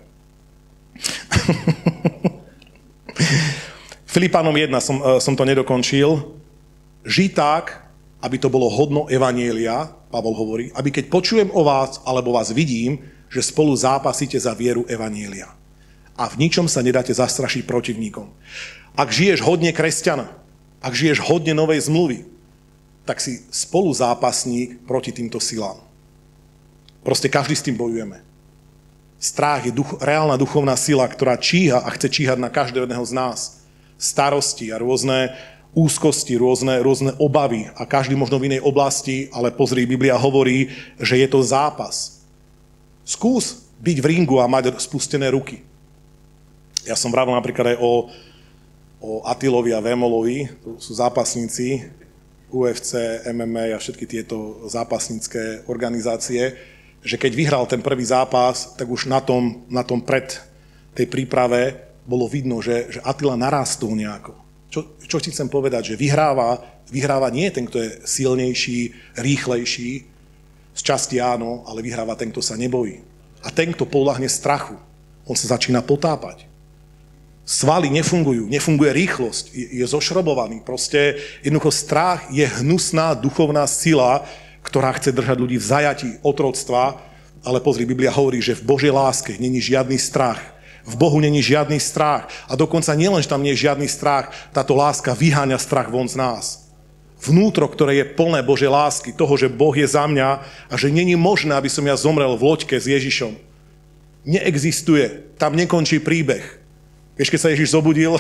Filipánom 1 som to nedokončil. Žij tak, aby to bolo hodno evanjelia, Pavol hovorí, aby keď počujem o vás, alebo vás vidím, že spolu zápasíte za vieru evanjelia. A v ničom sa nedáte zastrašiť protivníkom. Ak žiješ hodne kresťana, ak žiješ hodne novej zmluvy, tak si spoluzápasník proti týmto silám. Proste každý s tým bojujeme. Strach je reálna duchovná sila, ktorá číha a chce číhať na každého jedného z nás. Starosti a rôzne úzkosti, rôzne obavy a každý možno v inej oblasti, ale pozri, Biblia hovorí, že je to zápas. Skús byť v ringu a mať spustené ruky. Ja som vravil napríklad aj o Attilovi a Vémolovi, to sú zápasníci UFC, MMA a všetky tieto zápasnícke organizácie, že keď vyhral ten prvý zápas, tak už na tom pred tej príprave bolo vidno, že Attila narástol nejako. Čo ti chcem povedať, že vyhráva nie ten, kto je silnejší, rýchlejší, z časti áno, ale vyhráva ten, kto sa nebojí. A ten, kto podľahne strachu, on sa začína potápať. Svaly nefungujú, nefunguje rýchlosť, je zošrobovaný. Proste jednoducho strach je hnusná duchovná sila, ktorá chce držať ľudí v zajatí otroctva, ale pozri, Biblia hovorí, že v Božej láske není žiadny strach. V Bohu není žiadny strach. A dokonca nielen, že tam nie je žiadny strach, táto láska vyháňa strach von z nás. Vnútro, ktoré je plné Božej lásky, toho, že Boh je za mňa a že není možné, aby som ja zomrel v loďke s Ježišom. Neexistuje. Tam nekončí príbeh. Vieš, keď sa Ježiš zobudil,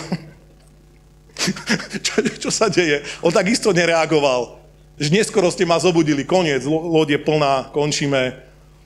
čo sa deje? On tak isto nereagoval. Že neskoro ste ma zobudili, koniec, loď je plná, končíme.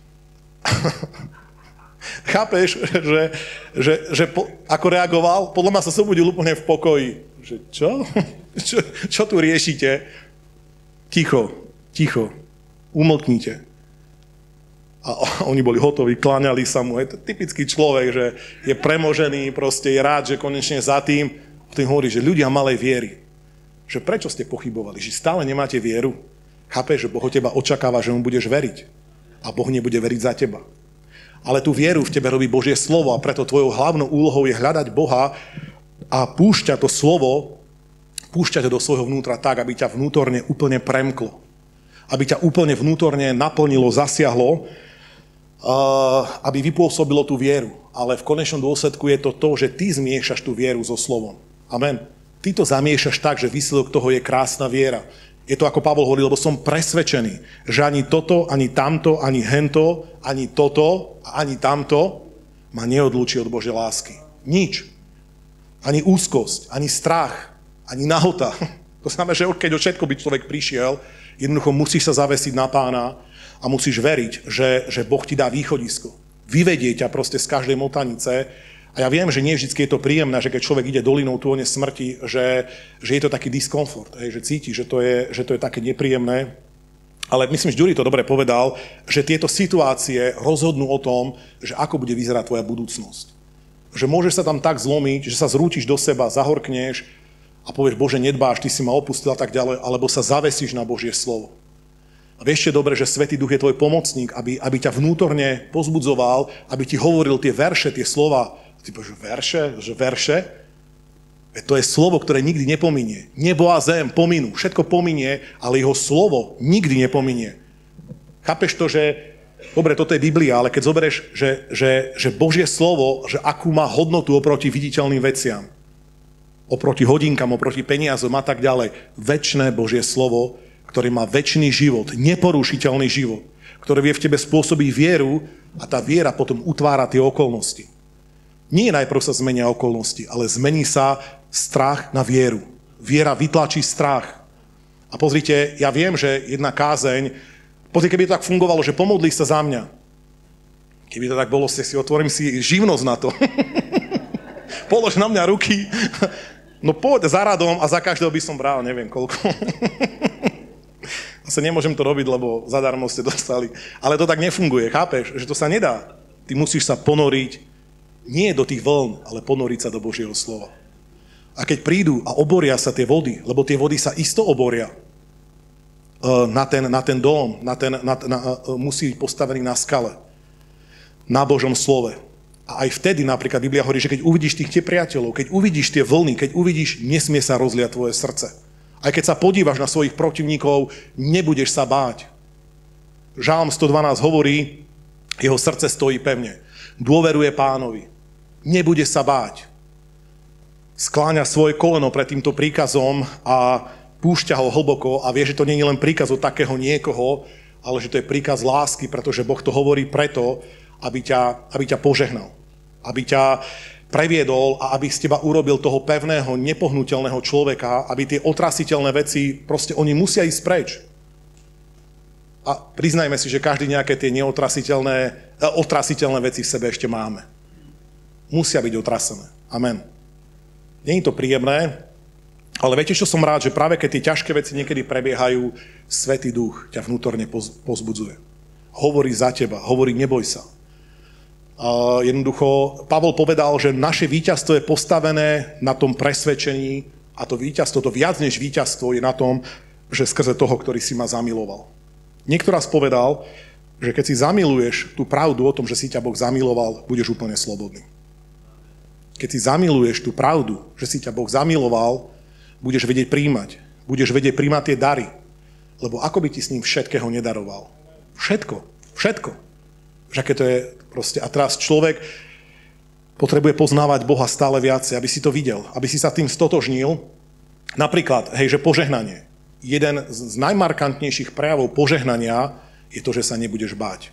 Chápeš, že ako reagoval? Podľa mňa sa zobudil úplne v pokoji. Že čo? Čo tu riešite? Ticho. Umlknite. A oni boli hotoví, kláňali sa mu. Je to typický človek, že je premožený, proste je rád, že konečne za tým. Potom hovorí, že ľudia malej viery. Že prečo ste pochybovali? Že stále nemáte vieru? Chápeš, že Boh od teba očakáva, že mu budeš veriť. A Boh nebude veriť za teba. Ale tú vieru v tebe robí Božie slovo a preto tvojou hlavnou úlohou je hľadať Boha a púšťať to slovo, púšťať ho do svojho vnútra tak, aby ťa vnútorne úplne premklo. Aby ťa úplne vnútorne naplnilo, zasiahlo, aby vypôsobilo tú vieru. Ale v konečnom dôsledku je to, že ty zmiešaš tú vieru so slovom. Amen. Ty to zamiešaš tak, že výsledok toho je krásna viera. Je to, ako Pavol hovoril, lebo som presvedčený, že ani toto, ani tamto, ani hento, ani toto, ani tamto ma neodlúči od Božej lásky. Nič. Ani úzkosť, ani strach, ani nahota. To znamená, že keď o všetko by človek prišiel, jednoducho musíš sa zavesiť na Pána a musíš veriť, že Boh ti dá východisko. Vyvedie ťa proste z každej motanice A ja viem, že nie vždy je to príjemné, že keď človek ide dolinou túne smrti, že je to taký diskomfort, že cíti, že to je také nepríjemné. Ale myslím, že Ďuri to dobre povedal, že tieto situácie rozhodnú o tom, že ako bude vyzerať tvoja budúcnosť. Že môžeš sa tam tak zlomiť, že sa zrútiš do seba, zahorkneš a povieš, Bože, nedbáš, ty si ma opustil a tak ďalej, alebo sa zavesíš na Božie slovo. A vieš, čo je dobre, že Svätý Duch je tvoj pomocník, aby ťa vnútorne pozbudzoval, aby ti hovoril tie verše, tie slova. Ty povieš, verše? To je slovo, ktoré nikdy nepominie. Nebo a zem pominú, všetko pominie, ale jeho slovo nikdy nepominie. Chápeš to, že, dobre, toto je Biblia, ale keď zoberieš, že Božie slovo, že akú má hodnotu oproti viditeľným veciam, oproti hodinkám, oproti peniazom a tak ďalej, večné Božie slovo, ktoré má večný život, neporušiteľný život, ktoré vie v tebe spôsobiť vieru a tá viera potom utvára tie okolnosti. Nie najprv sa zmenia okolnosti, ale zmení sa strach na vieru. Viera vytlačí strach. A pozrite, ja viem, že jedna kázeň, keby to tak fungovalo, že pomodli sa za mňa. Keby to tak bolo, otvorím si živnosť na to. Polož na mňa ruky. No poď za radom a za každého by som bral, neviem koľko. Zase nemôžem to robiť, lebo zadarmo ste dostali. Ale to tak nefunguje, chápeš? Že to sa nedá. Ty musíš sa ponoriť nie do tých vln, ale ponoriť sa do Božieho slova. A keď prídu a oboria sa tie vody, lebo tie vody sa isto oboria na ten dom, musí byť postavený na skale, na Božom slove. A aj vtedy napríklad Biblia hovorí, že keď uvidíš tých nepriateľov, keď uvidíš tie vlny, keď uvidíš, nesmie sa rozliať tvoje srdce. Aj keď sa podívaš na svojich protivníkov, nebudeš sa báť. Žalm 112 hovorí, jeho srdce stojí pevne. Dôveruje Pánovi. Nebude sa báť. Skláňa svoje koleno pred týmto príkazom a púšťa ho hlboko a vie, že to nie je len príkaz od takého niekoho, ale že to je príkaz lásky, pretože Boh to hovorí preto, aby ťa požehnal. Aby ťa previedol a aby z teba urobil toho pevného, nepohnuteľného človeka, aby tie otrasiteľné veci, proste oni musia ísť preč. A priznajme si, že každý nejaké tie otrasiteľné veci v sebe ešte máme. Musia byť otrasené. Amen. Nie je to príjemné, ale viete, čo som rád, že práve keď tie ťažké veci niekedy prebiehajú, Svätý Duch ťa vnútorne pozbudzuje. Hovorí za teba, hovorí neboj sa. Jednoducho, Pavol povedal, že naše víťazstvo je postavené na tom presvedčení a to víťazstvo, to viac než víťazstvo je na tom, že skrze toho, ktorý si ma zamiloval. Niekto raz povedal, že keď si zamiluješ tú pravdu o tom, že si ťa Boh zamiloval, budeš úplne slobodný. Keď si zamiluješ tú pravdu, že si ťa Boh zamiloval, budeš vedieť príjmať. Budeš vedieť príjmať tie dary. Lebo ako by ti s ním všetkého nedaroval? Všetko. Že keď to je proste... A teraz človek potrebuje poznávať Boha stále viacej, aby si to videl, aby si sa tým stotožnil. Napríklad, že požehnanie. Jeden z najmarkantnejších prejavov požehnania je to, že sa nebudeš báť.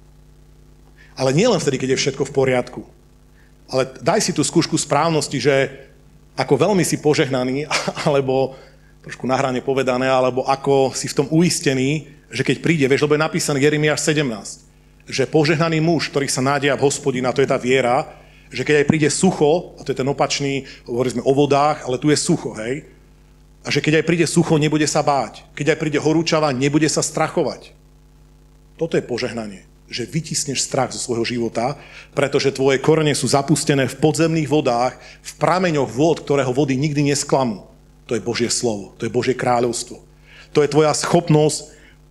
Ale nie len vtedy, keď je všetko v poriadku. Ale daj si tú skúšku správnosti, že ako veľmi si požehnaný, alebo trošku na hrane povedané, alebo ako si v tom uistený, že keď príde, vieš, lebo je napísané Jeremiáš 17, že požehnaný muž, ktorý sa nádeja v Hospodina, to je tá viera, že keď aj príde sucho, a to je ten opačný, hovorili sme o vodách, ale tu je sucho, hej? A že keď aj príde sucho, nebude sa báť. Keď aj príde horúčava, nebude sa strachovať. Toto je požehnanie. Že vytisneš strach zo svojho života, pretože tvoje korene sú zapustené v podzemných vodách, v prameňoch vôd, ktorého vody nikdy nesklamú. To je Božie slovo, to je Božie kráľovstvo. To je tvoja schopnosť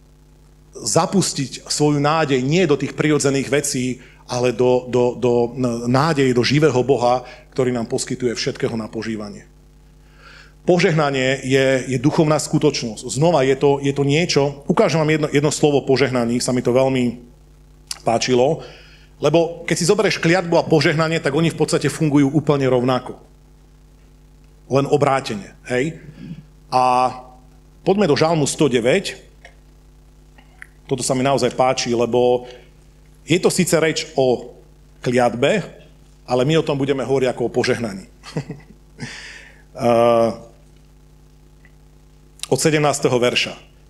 zapustiť svoju nádej nie do tých prirodzených vecí, ale do nádeje, do živého Boha, ktorý nám poskytuje všetkého na požívanie. Požehnanie je duchovná skutočnosť. Znova je to niečo, ukážem vám jedno slovo požehnaní, sa mi to veľmi páčilo, lebo keď si zoberieš kliatbu a požehnanie, tak oni v podstate fungujú úplne rovnako. Len obrátene, hej? A poďme do Žalmu 109. Toto sa mi naozaj páči, lebo je to síce reč o kliatbe, ale my o tom budeme hovoriť ako o požehnaní. Od 17. verša.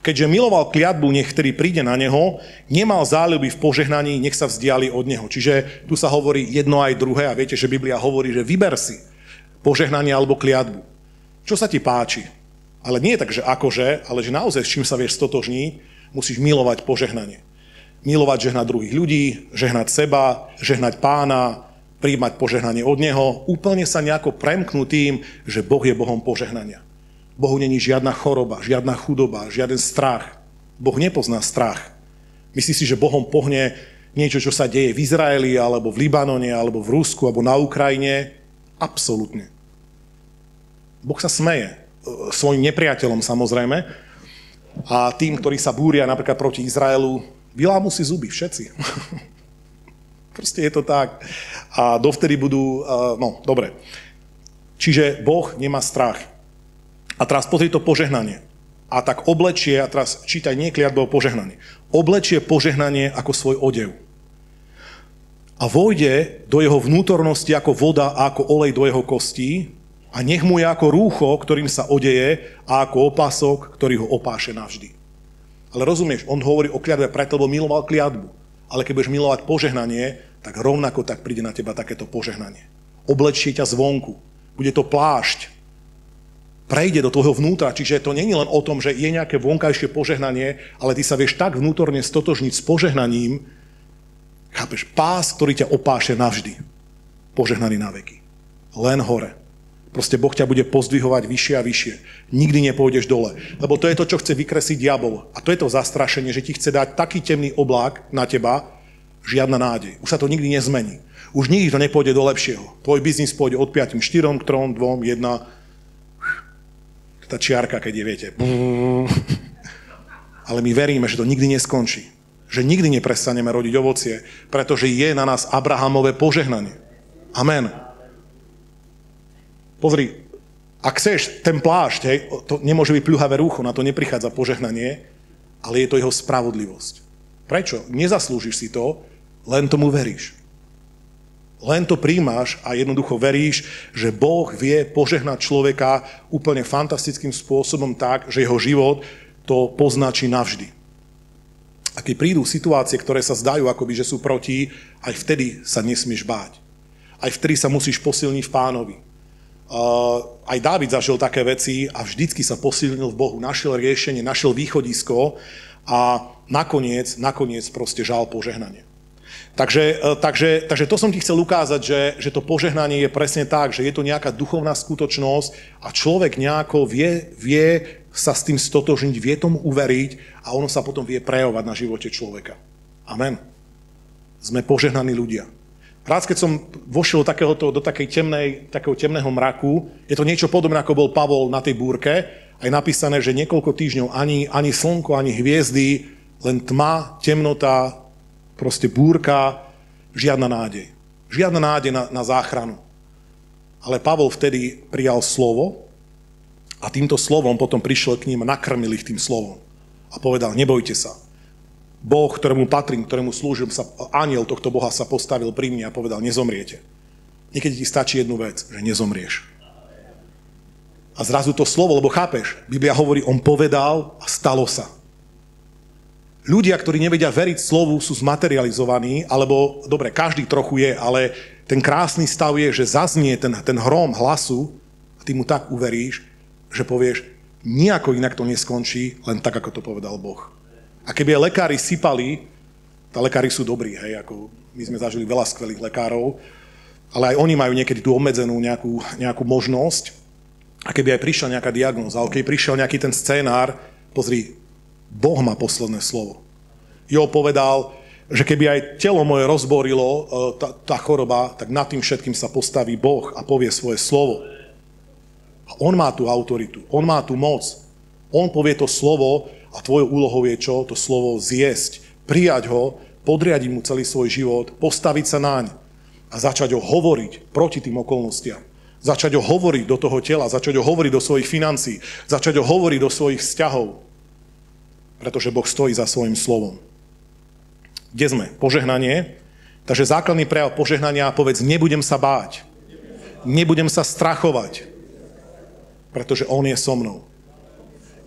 Keďže miloval kliatbu, nech ktorý príde na neho, nemal záľuby v požehnaní, nech sa vzdiali od neho. Čiže tu sa hovorí jedno aj druhé a viete, že Biblia hovorí, že vyber si požehnanie alebo kliatbu. Čo sa ti páči? Ale nie je tak, že akože, ale že naozaj s čím sa vieš stotožniť, musíš milovať požehnanie. Milovať, žehnať druhých ľudí, žehnať seba, žehnať Pána, prijímať požehnanie od neho, úplne sa nejako premknúť tým, že Boh je Bohom požehnania. Bohu není žiadna choroba, žiadna chudoba, žiaden strach. Boh nepozná strach. Myslí si, že Bohom pohne niečo, čo sa deje v Izraeli, alebo v Libanone, alebo v Rusku, alebo na Ukrajine? Absolútne. Boh sa smeje. Svojim nepriateľom samozrejme. A tým, ktorí sa búria napríklad proti Izraelu, vylámu si zuby všetci. Proste je to tak. A dovtedy budú... dobre. Čiže Boh nemá strach. A teraz pozri to požehnanie. A tak oblečie, a teraz čítaj nie kliatbu, požehnanie. Oblečie požehnanie ako svoj odev. A vojde do jeho vnútornosti ako voda a ako olej do jeho kostí a nech mu je ako rúcho, ktorým sa odeje a ako opasok, ktorý ho opáše navždy. Ale rozumieš, on hovorí o kliatbe preto, lebo miloval kliatbu. Ale keď budeš milovať požehnanie, tak rovnako tak príde na teba takéto požehnanie. Oblečie ťa zvonku. Bude to plášť. Prejde do tvojho vnútra, čiže to nie je len o tom, že je nejaké vonkajšie požehnanie, ale ty sa vieš tak vnútorne stotožniť s požehnaním, chápeš, pás, ktorý ťa opáše navždy. Požehnaný na veky. Len hore. Proste Boh ťa bude pozdvihovať vyššie a vyššie. Nikdy nepôjdeš dole. Lebo to je to, čo chce vykresliť diabol. A to je to zastrašenie, že ti chce dať taký temný oblák na teba, žiadna nádej. Už sa to nikdy nezmení. Už nikdy to nepôjde do lepšieho. Tvoj biznis pôjde od 5 k 4, k 3, 2, 1. Tá čiarka, keď je, viete. Ale my veríme, že to nikdy neskončí. Že nikdy neprestaneme rodiť ovocie, pretože je na nás Abrahamové požehnanie. Amen. Pozri, ak chceš ten plášť, hej, to nemôže byť pľuhavé rúcho, na to neprichádza požehnanie, ale je to jeho spravodlivosť. Prečo? Nezaslúžiš si to, len tomu veríš. Len to príjmaš a jednoducho veríš, že Boh vie požehnať človeka úplne fantastickým spôsobom tak, že jeho život to poznačí navždy. A keď prídu situácie, ktoré sa zdajú akoby, že sú proti, aj vtedy sa nesmieš báť. Aj vtedy sa musíš posilniť v Pánovi. Aj Dávid zažil také veci a vždycky sa posilnil v Bohu. Našiel riešenie, našiel východisko a nakoniec proste žal požehnanie. Takže to som ti chcel ukázať, že to požehnanie je presne tak, že je to nejaká duchovná skutočnosť a človek nejako vie sa s tým stotožniť, vie tomu uveriť a ono sa potom vie prejavovať na živote človeka. Amen. Sme požehnaní ľudia. Raz, keď som vošiel do takého temného mraku, je to niečo podobné, ako bol Pavol na tej búrke, a je napísané, že niekoľko týždňov ani slnko, ani hviezdy, len tma, temnota, proste búrka, žiadna nádej. Žiadna nádej na záchranu. Ale Pavol vtedy prijal slovo a týmto slovom potom prišiel k ním a nakrmil ich tým slovom. A povedal, nebojte sa. Boh, ktorému patrím, ktorému slúžim, anjel tohto Boha sa postavil pri mne a povedal, nezomriete. Niekedy ti stačí jednu vec, že nezomrieš. A zrazu to slovo, lebo chápeš, Biblia hovorí, on povedal a stalo sa. Ľudia, ktorí nevedia veriť slovu, sú zmaterializovaní, alebo, dobre, každý trochu je, ale ten krásny stav je, že zaznie ten hrom hlasu a ty mu tak uveríš, že povieš, nijako inak to neskončí, len tak, ako to povedal Boh. A keby aj lekári sypali, lekári sú dobrí, hej, ako my sme zažili veľa skvelých lekárov, ale aj oni majú niekedy tú obmedzenú nejakú možnosť. A keby aj prišla nejaká diagnóza, ale keby prišiel nejaký ten scénár, pozri, Boh má posledné slovo. Job povedal, že keby aj telo moje rozborilo tá choroba, tak nad tým všetkým sa postaví Boh a povie svoje slovo. A on má tú autoritu, on má tú moc. On povie to slovo a tvojou úlohou je čo? To slovo zjesť, prijať ho, podriadiť mu celý svoj život, postaviť sa naň a začať ho hovoriť proti tým okolnostiam. Začať ho hovoriť do toho tela, začať ho hovoriť do svojich financií, začať ho hovoriť do svojich vzťahov. Pretože Boh stojí za svojím slovom. Kde sme? Požehnanie. Takže základný prejav požehnania, povedz, nebudem sa báť. Nebudem sa strachovať. Pretože on je so mnou.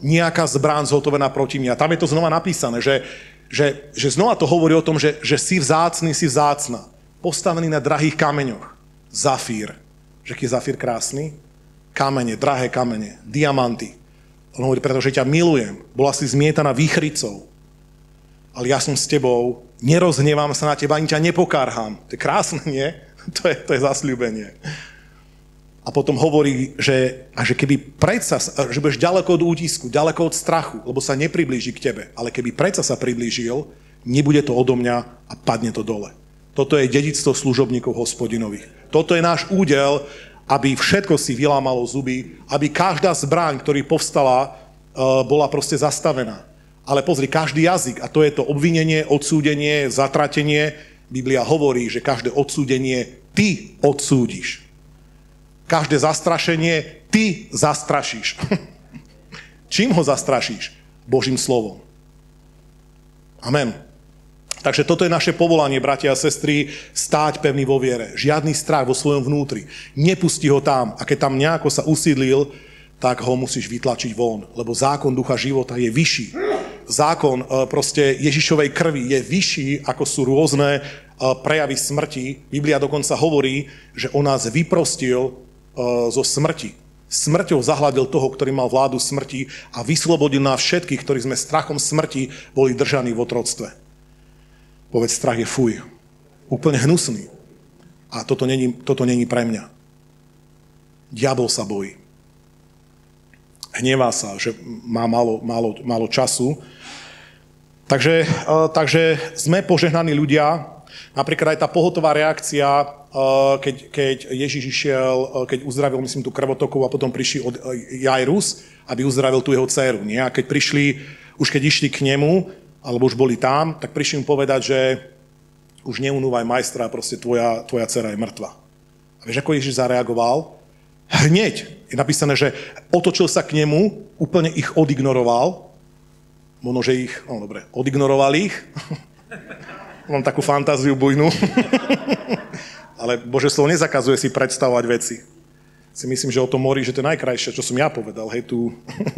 nejaká zbraň zhotovená proti mňa. Tam je to znova napísané, že znova to hovorí o tom, že si vzácny, si vzácna. Postavený na drahých kameňoch. Zafír. Že aký je zafír krásny? Kamene, drahé kamene, diamanty. On hovorí, pretože ťa milujem. Bola si zmietaná výchricou. Ale ja som s tebou, nerozhnevám sa na teba, ani ťa nepokárham. To je krásne, nie? To je zasľúbenie. A potom hovorí, že keby predsa, že budeš ďaleko od útisku, ďaleko od strachu, lebo sa nepriblíži k tebe, ale keby predsa sa priblížil, nebude to odo mňa a padne to dole. Toto je dedičstvo služobníkov Hospodinových. Toto je náš údel, aby všetko si vylámalo zuby, aby každá zbraň, ktorá povstala, bola proste zastavená. Ale pozri, každý jazyk, a to je to obvinenie, odsúdenie, zatratenie, Biblia hovorí, že každé odsúdenie ty odsúdiš. Každé zastrašenie ty zastrašíš. Čím ho zastrašíš? Božím slovom. Amen. Takže toto je naše povolanie, bratia a sestry, stáť pevný vo viere. Žiadny strach vo svojom vnútri. Nepusti ho tam. A keď tam nejako sa usídlil, tak ho musíš vytlačiť von. Lebo zákon ducha života je vyšší. Zákon proste Ježišovej krvi je vyšší, ako sú rôzne prejavy smrti. Biblia dokonca hovorí, že on nás vyprostil zo smrti. Smrťou zahladil toho, ktorý mal vládu smrti a vyslobodil nás všetkých, ktorí sme strachom smrti boli držaní v otroctve. Povedz, strach je fuj. Úplne hnusný. A toto není pre mňa. Diabol sa bojí. Hnevá sa, že má málo času. Takže sme požehnaní ľudia. Napríklad aj tá pohotová reakcia, keď Ježiš išiel, keď uzdravil, myslím, tú krvotokov a potom prišiel od Jairus, aby uzdravil tú jeho dcéru. Nie? A keď išli k nemu, alebo už boli tam, tak prišli mu povedať, že už neunúvaj majstra, proste tvoja dcera je mŕtva. A vieš, ako Ježiš zareagoval? Hneď je napísané, že otočil sa k nemu, úplne ich odignoroval. Možno, že odignoroval ich. Mám takú fantáziu bujnú. Ale Božie slovo nezakazuje si predstavovať veci. Si myslím, že o tom hovorí, že to je najkrajšie, čo som ja povedal. Hej, tu.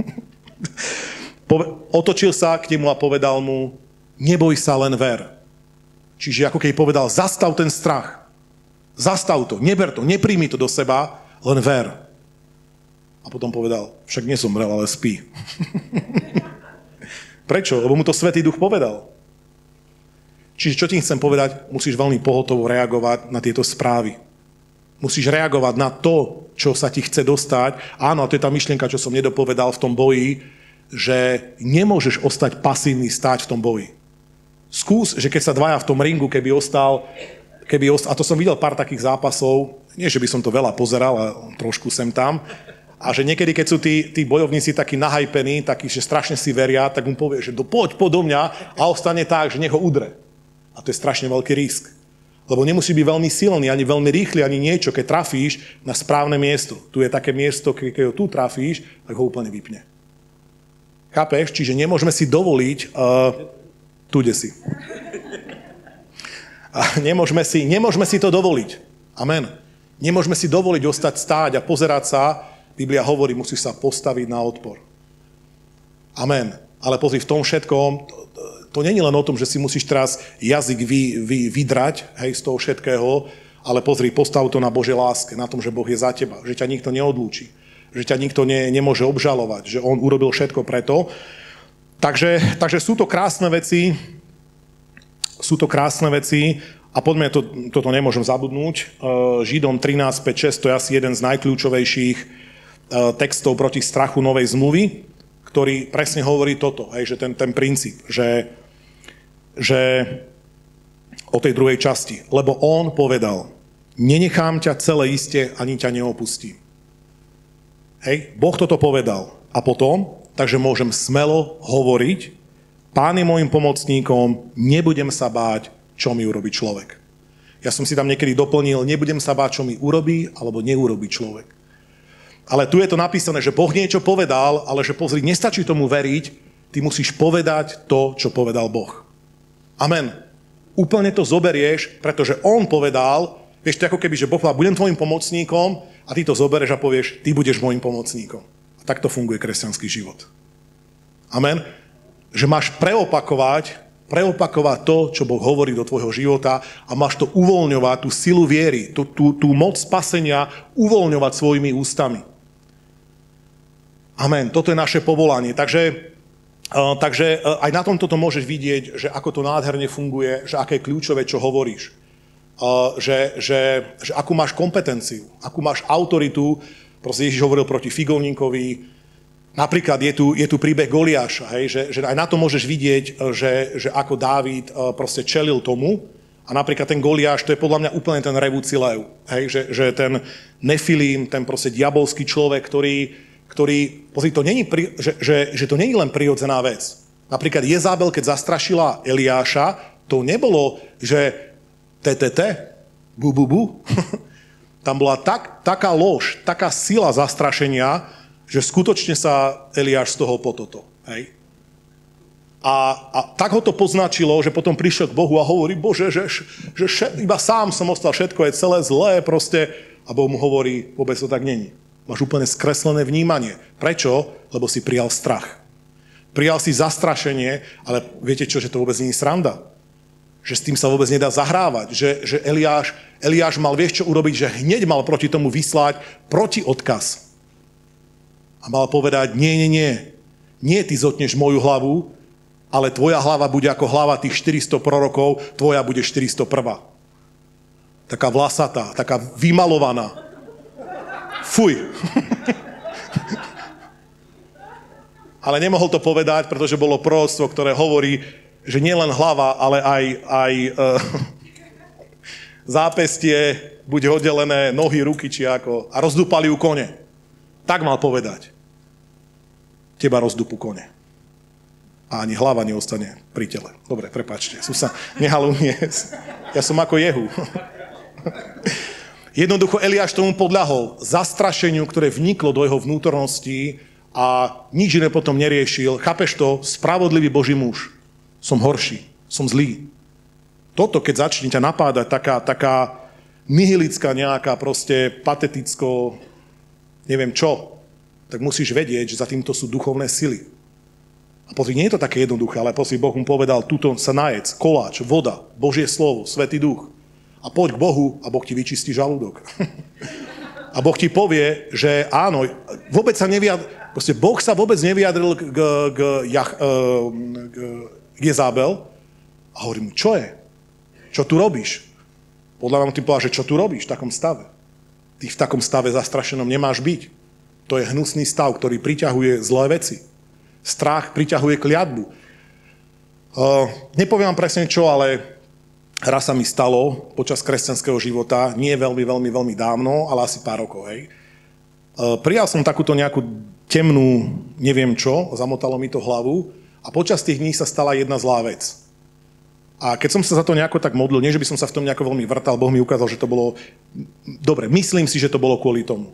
Otočil sa k nemu a povedal mu, neboj sa, len ver. Čiže ako keď povedal, zastav ten strach. Zastav to, neber to, nepríjmi to do seba, len ver. A potom povedal, však nezomrel, ale spí. Prečo? Lebo mu to Svätý Duch povedal. Čiže čo ti chcem povedať, musíš veľmi pohotovo reagovať na tieto správy. Musíš reagovať na to, čo sa ti chce dostať. Áno, a to je tá myšlienka, čo som nedopovedal v tom boji, že nemôžeš ostať pasívny, stáť v tom boji. Skús, že keď sa dvaja v tom ringu, keby ostal, a to som videl pár takých zápasov, nie, že by som to veľa pozeral, ale trošku sem tam, a že niekedy, keď sú tí bojovníci takí nahajpení, takí, že strašne si veria, tak mu povie, že poď do mňa a ostane tak, že nech ho udre. A to je strašne veľký risk. Lebo nemusí byť veľmi silný, ani veľmi rýchly, ani niečo, keď trafíš na správne miesto. Tu je také miesto, keď ho tu trafíš, tak ho úplne vypne. Chápeš? Čiže nemôžeme si dovoliť... tu, kde si. Nemôžeme si to dovoliť. Amen. Nemôžeme si dovoliť ostať stáť a pozerať sa. Biblia hovorí, musíš sa postaviť na odpor. Amen. Ale pozri, v tom všetkom, to nie je len o tom, že si musíš teraz jazyk vydrať, hej, z toho všetkého, ale pozri, postav to na Božej láske, na tom, že Boh je za teba, že ťa nikto neodlúči, že ťa nikto nemôže obžalovať, že on urobil všetko preto. Takže sú to krásne veci a poďme, toto nemôžem zabudnúť. Židom 13, 5, 6, to je asi jeden z najkľúčovejších textov proti strachu novej zmluvy, ktorý presne hovorí toto, hej, že ten princíp, že o tej druhej časti. Lebo on povedal, nenechám ťa celé iste, ani ťa neopustím. Hej, Boh toto povedal. A potom, takže môžem smelo hovoriť, Pán je môjim pomocníkom, nebudem sa báť, čo mi urobí človek. Ja som si tam niekedy doplnil, nebudem sa báť, čo mi urobí, alebo neurobí človek. Ale tu je to napísané, že Boh niečo povedal, ale že pozri, nestačí tomu veriť, ty musíš povedať to, čo povedal Boh. Amen. Úplne to zoberieš, pretože on povedal, vieš, to ako keby, že Boh povedal, budem tvojim pomocníkom a ty to zoberieš a povieš, ty budeš môjim pomocníkom. A takto funguje kresťanský život. Amen. Že máš preopakovať to, čo Boh hovorí do tvojho života a máš to uvoľňovať, tú silu viery, tú moc spasenia uvoľňovať svojimi ústami. Amen. Toto je naše povolanie. Takže aj na tomto to môžeš vidieť, že ako to nádherne funguje, že aké je kľúčové, čo hovoríš. Že akú máš kompetenciu, akú máš autoritu. Proste Ježiš hovoril proti figovníkovi. Napríklad je tu príbeh Goliáša, hej, že aj na to môžeš vidieť, že ako Dávid proste čelil tomu. A napríklad ten Goliáš, to je podľa mňa úplne ten revúci lev. Hej, že ten Nefilím, ten proste diabolský človek, ktorý to není, že to není len prirodzená vec. Napríklad Jezabel, keď zastrašila Eliáša, to nebolo, že bu. Tam bola taká lož, taká sila zastrašenia, že skutočne sa Eliáš z toho pototo. Hej? A tak ho to poznačilo, že potom prišiel k Bohu a hovorí, Bože, že iba sám som ostal, všetko je celé zlé proste. A Boh mu hovorí, vôbec to tak není. Máš úplne skreslené vnímanie. Prečo? Lebo si prijal strach. Prijal si zastrašenie, ale viete čo, že to vôbec nie je sranda. Že s tým sa vôbec nedá zahrávať. Že Eliáš mal, vieš čo urobiť, že hneď mal proti tomu vyslať protiodkaz. A mal povedať, nie ty zotneš moju hlavu, ale tvoja hlava bude ako hlava tých 400 prorokov, tvoja bude 401. Taká vlasatá, taká vymalovaná. Fuj. Ale nemohol to povedať, pretože bolo proroctvo, ktoré hovorí, že nie len hlava, ale aj zápestie, buď oddelené, nohy, ruky, či ako. A rozdúpali ju kone. Tak mal povedať. Teba rozdúpu kone. A ani hlava neostane pri tele. Dobre, prepáčte, som sa nehal uniesť. Ja som ako Jehu. Jednoducho Eliáš tomu podľahol zastrašeniu, ktoré vniklo do jeho vnútornosti a nič iné potom neriešil. Chápeš to? Spravodlivý Boží muž. Som horší, som zlý. Toto, keď začne ťa napádať taká nihilická nejaká proste pateticko, neviem čo, tak musíš vedieť, že za týmto sú duchovné sily. A pozri, nie je to také jednoduché, ale pozri, Boh mu povedal, tuto sa najedz, koláč, voda, Božie slovo, Svätý Duch. A poď k Bohu a Boh ti vyčistí žalúdok. A Boh ti povie, že áno, vôbec sa nevyjadril, proste Boh sa vôbec nevyjadril k Jezabel a hovorí mu, čo je? Čo tu robíš? Podľa mňa mu tým povedal, že čo tu robíš v takom stave? Ty v takom stave zastrašenom nemáš byť. To je hnusný stav, ktorý priťahuje zlé veci. Strach priťahuje kliatbu. Nepoviem vám presne čo, ale raz sa mi stalo počas kresťanského života, nie veľmi dávno, ale asi pár rokov, hej. Prijal som takúto nejakú temnú, neviem čo, zamotalo mi to hlavu a počas tých dní sa stala jedna zlá vec. A keď som sa za to nejako tak modlil, nie že by som sa v tom nejako veľmi vrtal, Boh mi ukázal, že to bolo... Dobre, myslím si, že to bolo kvôli tomu.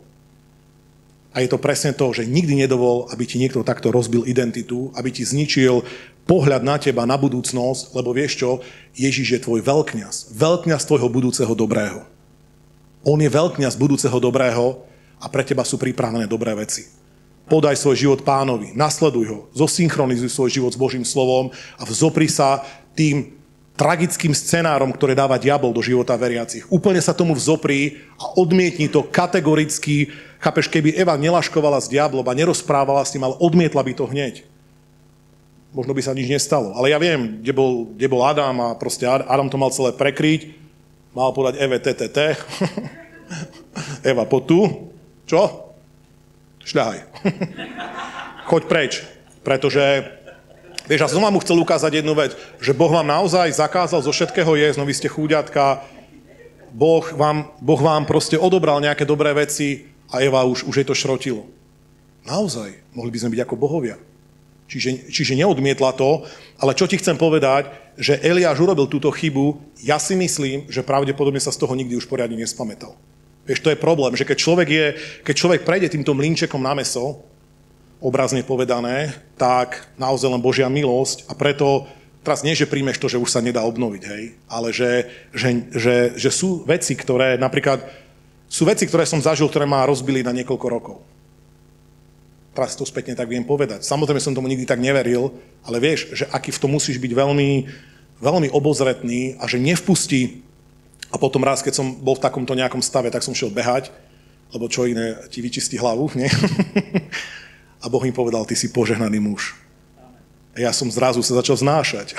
A je to presne to, že nikdy nedovol, aby ti niekto takto rozbil identitu, aby ti zničil pohľad na teba, na budúcnosť, lebo vieš čo, Ježiš je tvoj veľkňaz. Veľkňaz tvojho budúceho dobrého. On je veľkňaz budúceho dobrého a pre teba sú pripravené dobré veci. Podaj svoj život Pánovi, nasleduj ho, zosynchronizuj svoj život s Božím slovom a vzopri sa tým tragickým scenárom, ktoré dáva diabol do života veriacich. Úplne sa tomu vzopri a odmietni to kategoricky. Chápeš, keby Eva nelaškovala s diablom a nerozprávala s ním, ale odmietla by to hneď. Možno by sa nič nestalo. Ale ja viem, kde bol Adam a proste Adam to mal celé prekryť. Mal povedať Eve TTT. Eva, poď tu. Čo? Šľahaj. Choď preč. Pretože, vieš, ja som vám chcel ukázať jednu vec, že Boh vám naozaj zakázal zo všetkého jesť, no vy ste chúďatka. Boh vám proste odobral nejaké dobré veci a Eva už jej to šrotilo. Naozaj, mohli by sme byť ako bohovia. Čiže neodmietla to, ale čo ti chcem povedať, že Eliáš urobil túto chybu, ja si myslím, že pravdepodobne sa z toho nikdy už poriadne nespamätal. Vieš, to je problém, že keď človek prejde týmto mlynčekom na mäso, obrazne povedané, tak naozaj len Božia milosť a preto, teraz nie, že príjmeš to, že už sa nedá obnoviť, hej, ale že sú veci, ktoré napríklad, sú veci, ktoré som zažil, ktoré ma rozbili na niekoľko rokov. Teraz to spätne tak viem povedať. Samozrejme som tomu nikdy tak neveril, ale vieš, že aký v tom musíš byť veľmi, veľmi obozretný a že nevpustí. A potom raz, keď som bol v takomto nejakom stave, tak som šiel behať, lebo čo iné ti vyčistí hlavu, nie? A Boh mi povedal, ty si požehnaný muž. A ja som zrazu sa začal znášať.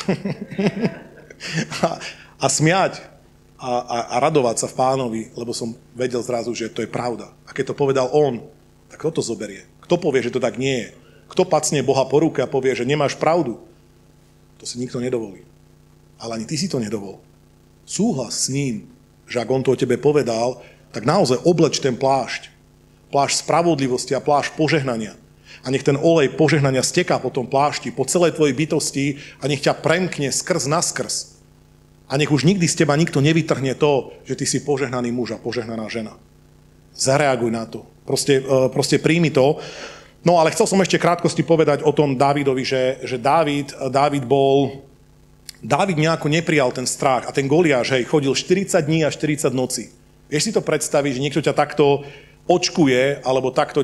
a smiať a radovať sa v Pánovi, lebo som vedel zrazu, že to je pravda. A keď to povedal on, tak kto to zoberie? Kto povie, že to tak nie je? Kto pacne Boha po ruke a povie, že nemáš pravdu? To si nikto nedovolí. Ale ani ty si to nedovol. Súhlas s ním, že ak on to o tebe povedal, tak naozaj obleč ten plášť. Plášť spravodlivosti a plášť požehnania. A nech ten olej požehnania steká po tom plášti, po celej tvojej bytosti a nech ťa premkne skrz na skrz. A nech už nikdy z teba nikto nevytrhne to, že ty si požehnaný muž a požehnaná žena. Zareaguj na to. Proste príjmi to. No ale chcel som ešte krátkosti povedať o tom Dávidovi, že Dávid nejako neprijal ten strach a ten Goliáš, chodil 40 dní a 40 nocí. Vieš si to predstaviť, že niekto ťa takto očkuje, alebo takto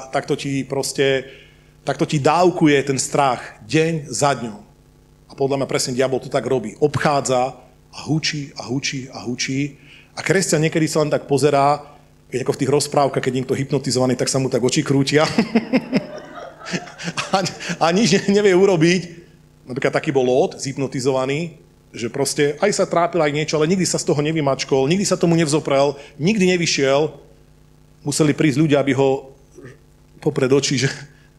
ti dávkuje ten strach deň za dňom. A podľa mňa presne diabol to tak robí. Obchádza a hučí a hučí a hučí. A kresťan niekedy sa len tak pozerá, keď ako v tých rozprávkach, keď niekto hypnotizovaný, tak sa mu tak oči krútia. a nič nevie urobiť. Napríklad taký bol Lót, zhypnotizovaný, že proste aj sa trápil aj niečo, ale nikdy sa z toho nevymačkol, nikdy sa tomu nevzoprel, nikdy nevyšiel. Museli prísť ľudia, aby ho popred očí, že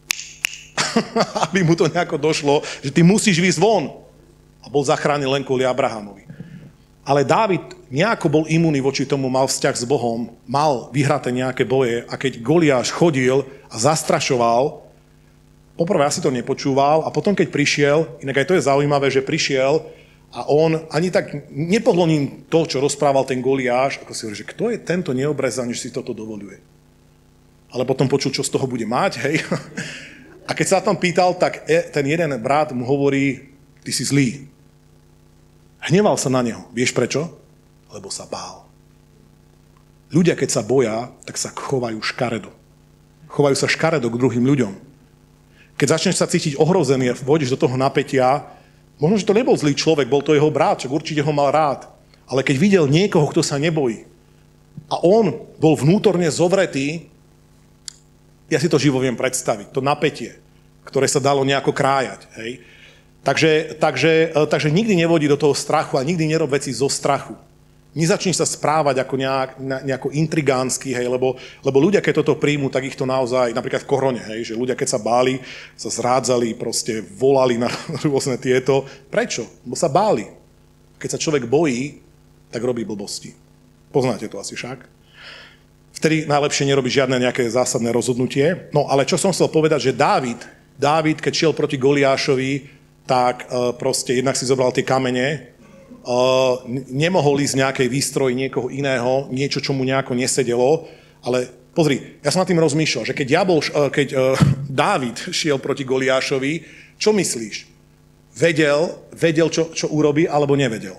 aby mu to nejako došlo, že ty musíš výjsť von. A bol zachránený len kvôli Abrahamovi. Ale Dávid nejako bol imunný voči tomu, mal vzťah s Bohom, mal vyhraté nejaké boje a keď Goliáš chodil a zastrašoval, poprvé asi to nepočúval a potom keď prišiel, inak aj to je zaujímavé, že prišiel a on ani tak nepodloním to, čo rozprával ten Goliáš, ako si hovorí, že kto je tento neobrezaný, že si toto dovoľuje. Ale potom počul, čo z toho bude mať, hej. A keď sa tam pýtal, tak ten jeden brat mu hovorí, ty si zlý. Hneval sa na neho. Vieš prečo? Lebo sa bál. Ľudia, keď sa boja, tak sa chovajú škaredo. Chovajú sa škaredo k druhým ľuďom. Keď začneš sa cítiť ohrozený a vôjdeš do toho napätia, možno, že to nebol zlý človek, bol to jeho brat, čak určite ho mal rád. Ale keď videl niekoho, kto sa nebojí a on bol vnútorne zovretý, ja si to živo viem predstaviť, to napätie, ktoré sa dalo nejako krájať, hej. Takže nikdy nevodí do toho strachu a nikdy nerob veci zo strachu. Nezačni sa správať ako nejako intrigánsky, hej, lebo ľudia, keď toto príjmu, tak ich to naozaj, napríklad v korone, hej, že ľudia, keď sa báli, sa zrádzali, proste volali na rôzne tieto. Prečo? Lebo sa báli. Keď sa človek bojí, tak robí blbosti. Poznáte to asi však? Vtedy najlepšie nerobí žiadne nejaké zásadné rozhodnutie. No ale čo som chcel povedať, že Dávid, keď šiel proti Goliášovi, tak proste jednak si zobral tie kamene, nemohol ísť nejakej výstroj niekoho iného, niečo, čo mu nejako nesedelo, ale pozri, ja som nad tým rozmýšľal, že keď Dávid šiel proti Goliášovi, čo myslíš? Vedel, čo urobí, alebo nevedel?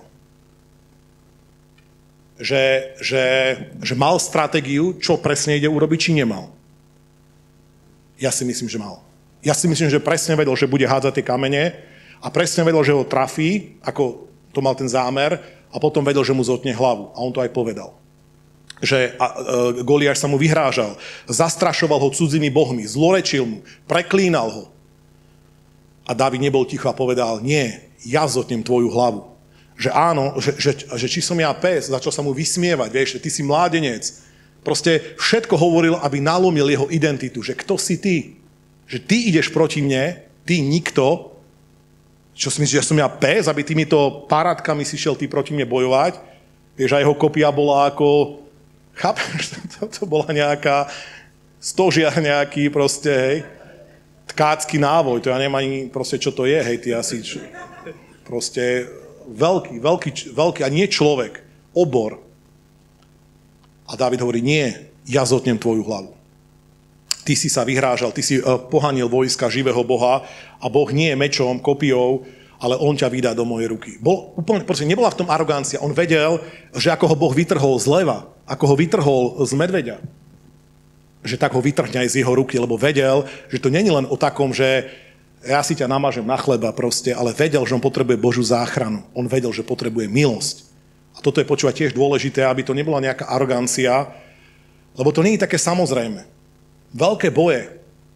Že mal stratégiu, čo presne ide urobiť, či nemal? Ja si myslím, že mal. Ja si myslím, že presne vedel, že bude hádzať tie kamene, a presne vedel, že ho trafí, ako to mal ten zámer, a potom vedel, že mu zotne hlavu. A on to aj povedal. Že Goliáš sa mu vyhrážal, zastrašoval ho cudzými bohmi, zlorečil mu, preklínal ho. A Dávid nebol ticho a povedal, nie, ja zotnem tvoju hlavu. Že áno, že či som ja pes, začal sa mu vysmievať, vieš, že ty si mládenec. Proste všetko hovoril, aby nalomil jeho identitu, že kto si ty? Že ty ideš proti mne, ty nikto. Čo si myslíš, že som ja pes, aby týmito parátkami si šiel ty proti mne bojovať? Vieš, a jeho kopia bola ako, chápeš, to bola nejaká stožiar nejaký proste, hej, tkácky návoj, to ja neviem ani proste, čo to je, hej, ty asi, proste veľký, a nie človek, obor. A Dávid hovorí, nie, ja zotnem tvoju hlavu. Ty si sa vyhrážal, ty si pohanil vojska živého Boha a Boh nie je mečom, kopiou, ale on ťa vydá do mojej ruky. Nebola v tom arogancia. On vedel, že ako ho Boh vytrhol z leva, ako ho vytrhol z medveďa. že tak ho vytrhne aj z jeho ruky, lebo vedel, že to není len o takom, že ja si ťa namažem na chleba proste, ale vedel, že on potrebuje Božiu záchranu. On vedel, že potrebuje milosť. A toto je počúvať tiež dôležité, aby to nebola nejaká arogancia, lebo to nie je také samozrejme. Veľké boje,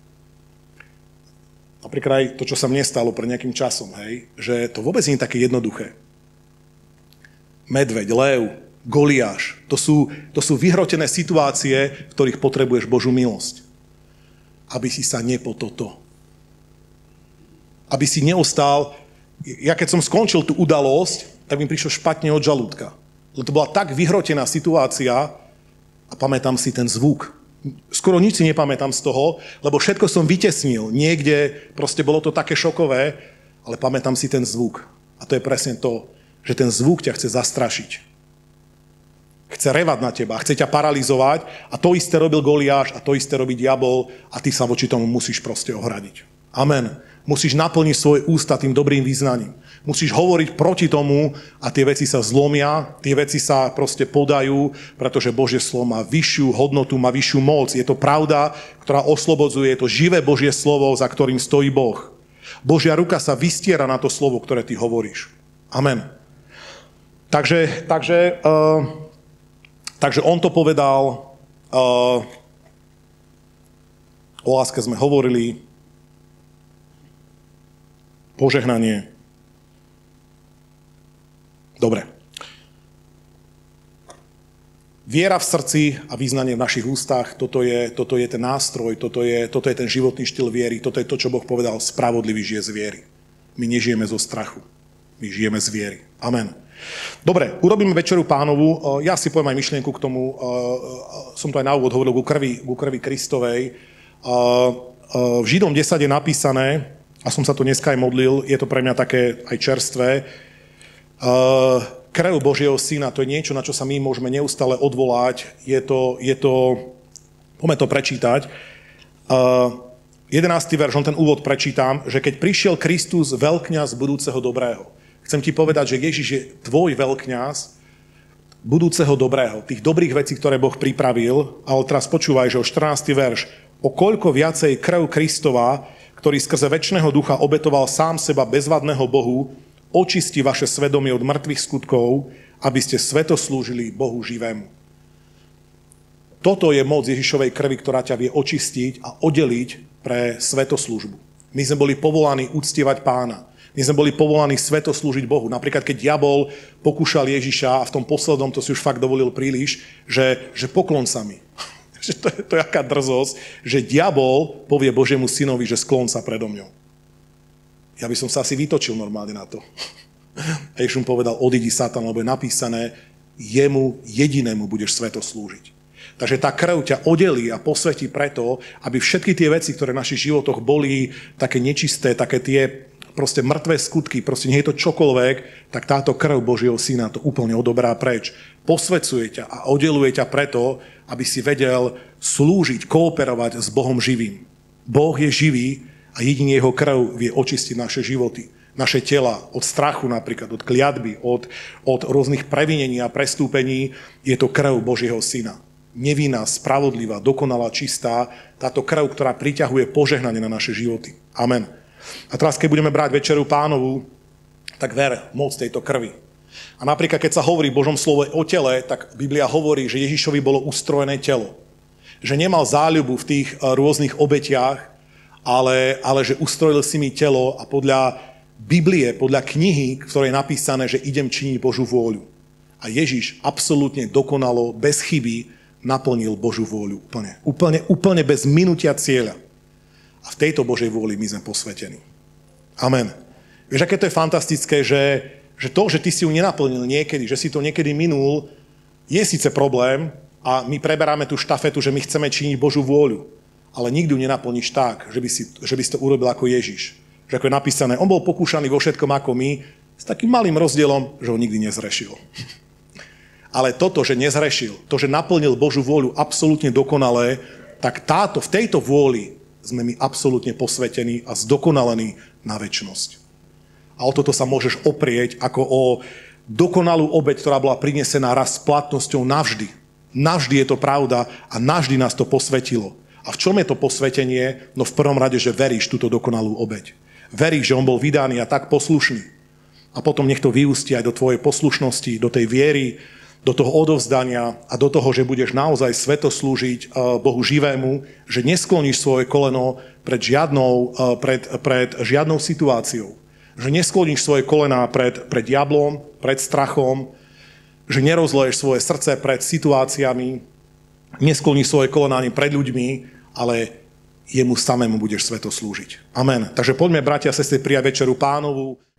napríklad aj to, čo sa mne stalo pred nejakým časom, hej, že to vôbec nie je také jednoduché. Medveď, lev, Goliáš, to sú vyhrotené situácie, v ktorých potrebuješ Božiu milosť. Aby si sa nepototo. Aby si neostal. Ja keď som skončil tú udalosť, tak mi prišlo špatne od žalúdka. Lebo to bola tak vyhrotená situácia a pamätám si ten zvuk. Skoro nič si nepamätám z toho, lebo všetko som vytesnil. Niekde proste bolo to také šokové, ale pamätám si ten zvuk. A to je presne to, že ten zvuk ťa chce zastrašiť. Chce revať na teba, chce ťa paralizovať a to isté robil Goliáš a to isté robí diabol a ty sa voči tomu musíš proste ohradiť. Amen. Musíš naplniť svoje ústa tým dobrým význaním. Musíš hovoriť proti tomu a tie veci sa zlomia, tie veci sa proste podajú, pretože Božie slovo má vyššiu hodnotu, má vyššiu moc. Je to pravda, ktorá oslobodzuje, je to živé Božie slovo, za ktorým stojí Boh. Božia ruka sa vystiera na to slovo, ktoré ty hovoríš. Amen. Takže on to povedal, o láske sme hovorili, požehnanie. Dobre. Viera v srdci a význanie v našich ústach, toto je ten nástroj, toto je ten životný štýl viery, toto je to, čo Boh povedal, spravodlivý žije z viery. My nežijeme zo strachu, my žijeme z viery. Amen. Dobre, urobíme Večeru Pánovu. Ja si poviem aj myšlienku k tomu, som to aj na úvod hovoril, ku krvi Kristovej. V Židom 10 je napísané, a som sa to dneska aj modlil, je to pre mňa také aj čerstvé, krv Božieho Syna, to je niečo, na čo sa my môžeme neustále odvolať, poďme to prečítať. 11. verš, ten úvod prečítam, že keď prišiel Kristus, veľkňaz budúceho dobrého. Chcem ti povedať, že Ježiš je tvoj veľkňaz budúceho dobrého, tých dobrých vecí, ktoré Boh pripravil, ale teraz počúvaj, že o 14. verš, o koľko viacej krv Kristova, ktorý skrze večného ducha obetoval sám seba bezvadného Bohu, očistí vaše svedomie od mŕtvych skutkov, aby ste sveto slúžili Bohu živému. Toto je moc Ježišovej krvi, ktorá ťa vie očistiť a oddeliť pre svetoslúžbu. My sme boli povolaní uctievať Pána. My sme boli povolaní sveto slúžiť Bohu. Napríklad, keď diabol pokúšal Ježiša a v tom poslednom, to si už fakt dovolil príliš, že poklon sa mi. To je aká drzosť, že diabol povie Božiemu synovi, že sklon sa predo mňou. Ja by som sa asi vytočil normálne na to. A Ježiš mu povedal, odídi Satan, lebo je napísané, jemu jedinému budeš sveto slúžiť. Takže tá krv ťa oddelí a posvetí preto, aby všetky tie veci, ktoré v našich životoch boli také nečisté, také tie proste mŕtve skutky, proste nie je to čokoľvek, tak táto krv Božieho Syna to úplne odoberá preč. Posvecuje ťa a oddeluje ťa preto, aby si vedel slúžiť, kooperovať s Bohom živým. Boh je živý a jedine jeho krv vie očistiť naše životy, naše tela od strachu napríklad, od kliatby, od rôznych previnení a prestúpení. Je to krv Božieho Syna. Nevinná, spravodlivá, dokonalá, čistá, táto krv, ktorá priťahuje požehnanie na naše životy. Amen. A teraz, keď budeme brať Večeru Pánovu, tak ver moc tejto krvi. A napríklad, keď sa hovorí v Božom slove o tele, tak Biblia hovorí, že Ježišovi bolo ustrojené telo. Že nemal záľubu v tých rôznych obetiach, ale že ustrojil si mi telo a podľa Biblie, podľa knihy, v ktorej je napísané, že idem činiť Božú vôľu. A Ježiš absolútne dokonalo, bez chyby, naplnil Božú vôľu. Úplne bez minutia cieľa. A v tejto Božej vôli my sme posvetení. Amen. Vieš, aké to je fantastické, že to, že ty si ju nenaplnil niekedy, že si to niekedy minul, je síce problém a my preberáme tú štafetu, že my chceme činiť Božú vôľu. Ale nikdy ju nenaplníš tak, že by si to urobil ako Ježiš. Že ako je napísané, on bol pokúšaný vo všetkom ako my, s takým malým rozdielom, že ho nikdy nezrešil. Ale toto, že nezrešil, to, že naplnil Božú vôľu absolútne dokonale, tak v tejto vôli sme my absolútne posvetení a zdokonalení na večnosť. A o toto sa môžeš oprieť ako o dokonalú obeť, ktorá bola prinesená raz s platnosťou navždy. Navždy je to pravda a navždy nás to posvetilo. A v čom je to posvetenie? No v prvom rade, že veríš túto dokonalú obeť. Veríš, že on bol vydaný a tak poslušný. A potom nech to vyústi aj do tvojej poslušnosti, do tej viery, do toho odovzdania a do toho, že budeš naozaj sveto slúžiť Bohu živému, že neskloníš svoje koleno pred žiadnou situáciou. Že neskloníš svoje kolená pred diablom, pred strachom, že nerozleješ svoje srdce pred situáciami, neskloníš svoje kolená ani pred ľuďmi, ale jemu samému budeš sveto slúžiť. Amen. Takže poďme, bratia a sestry, prijať večeru Pánovu.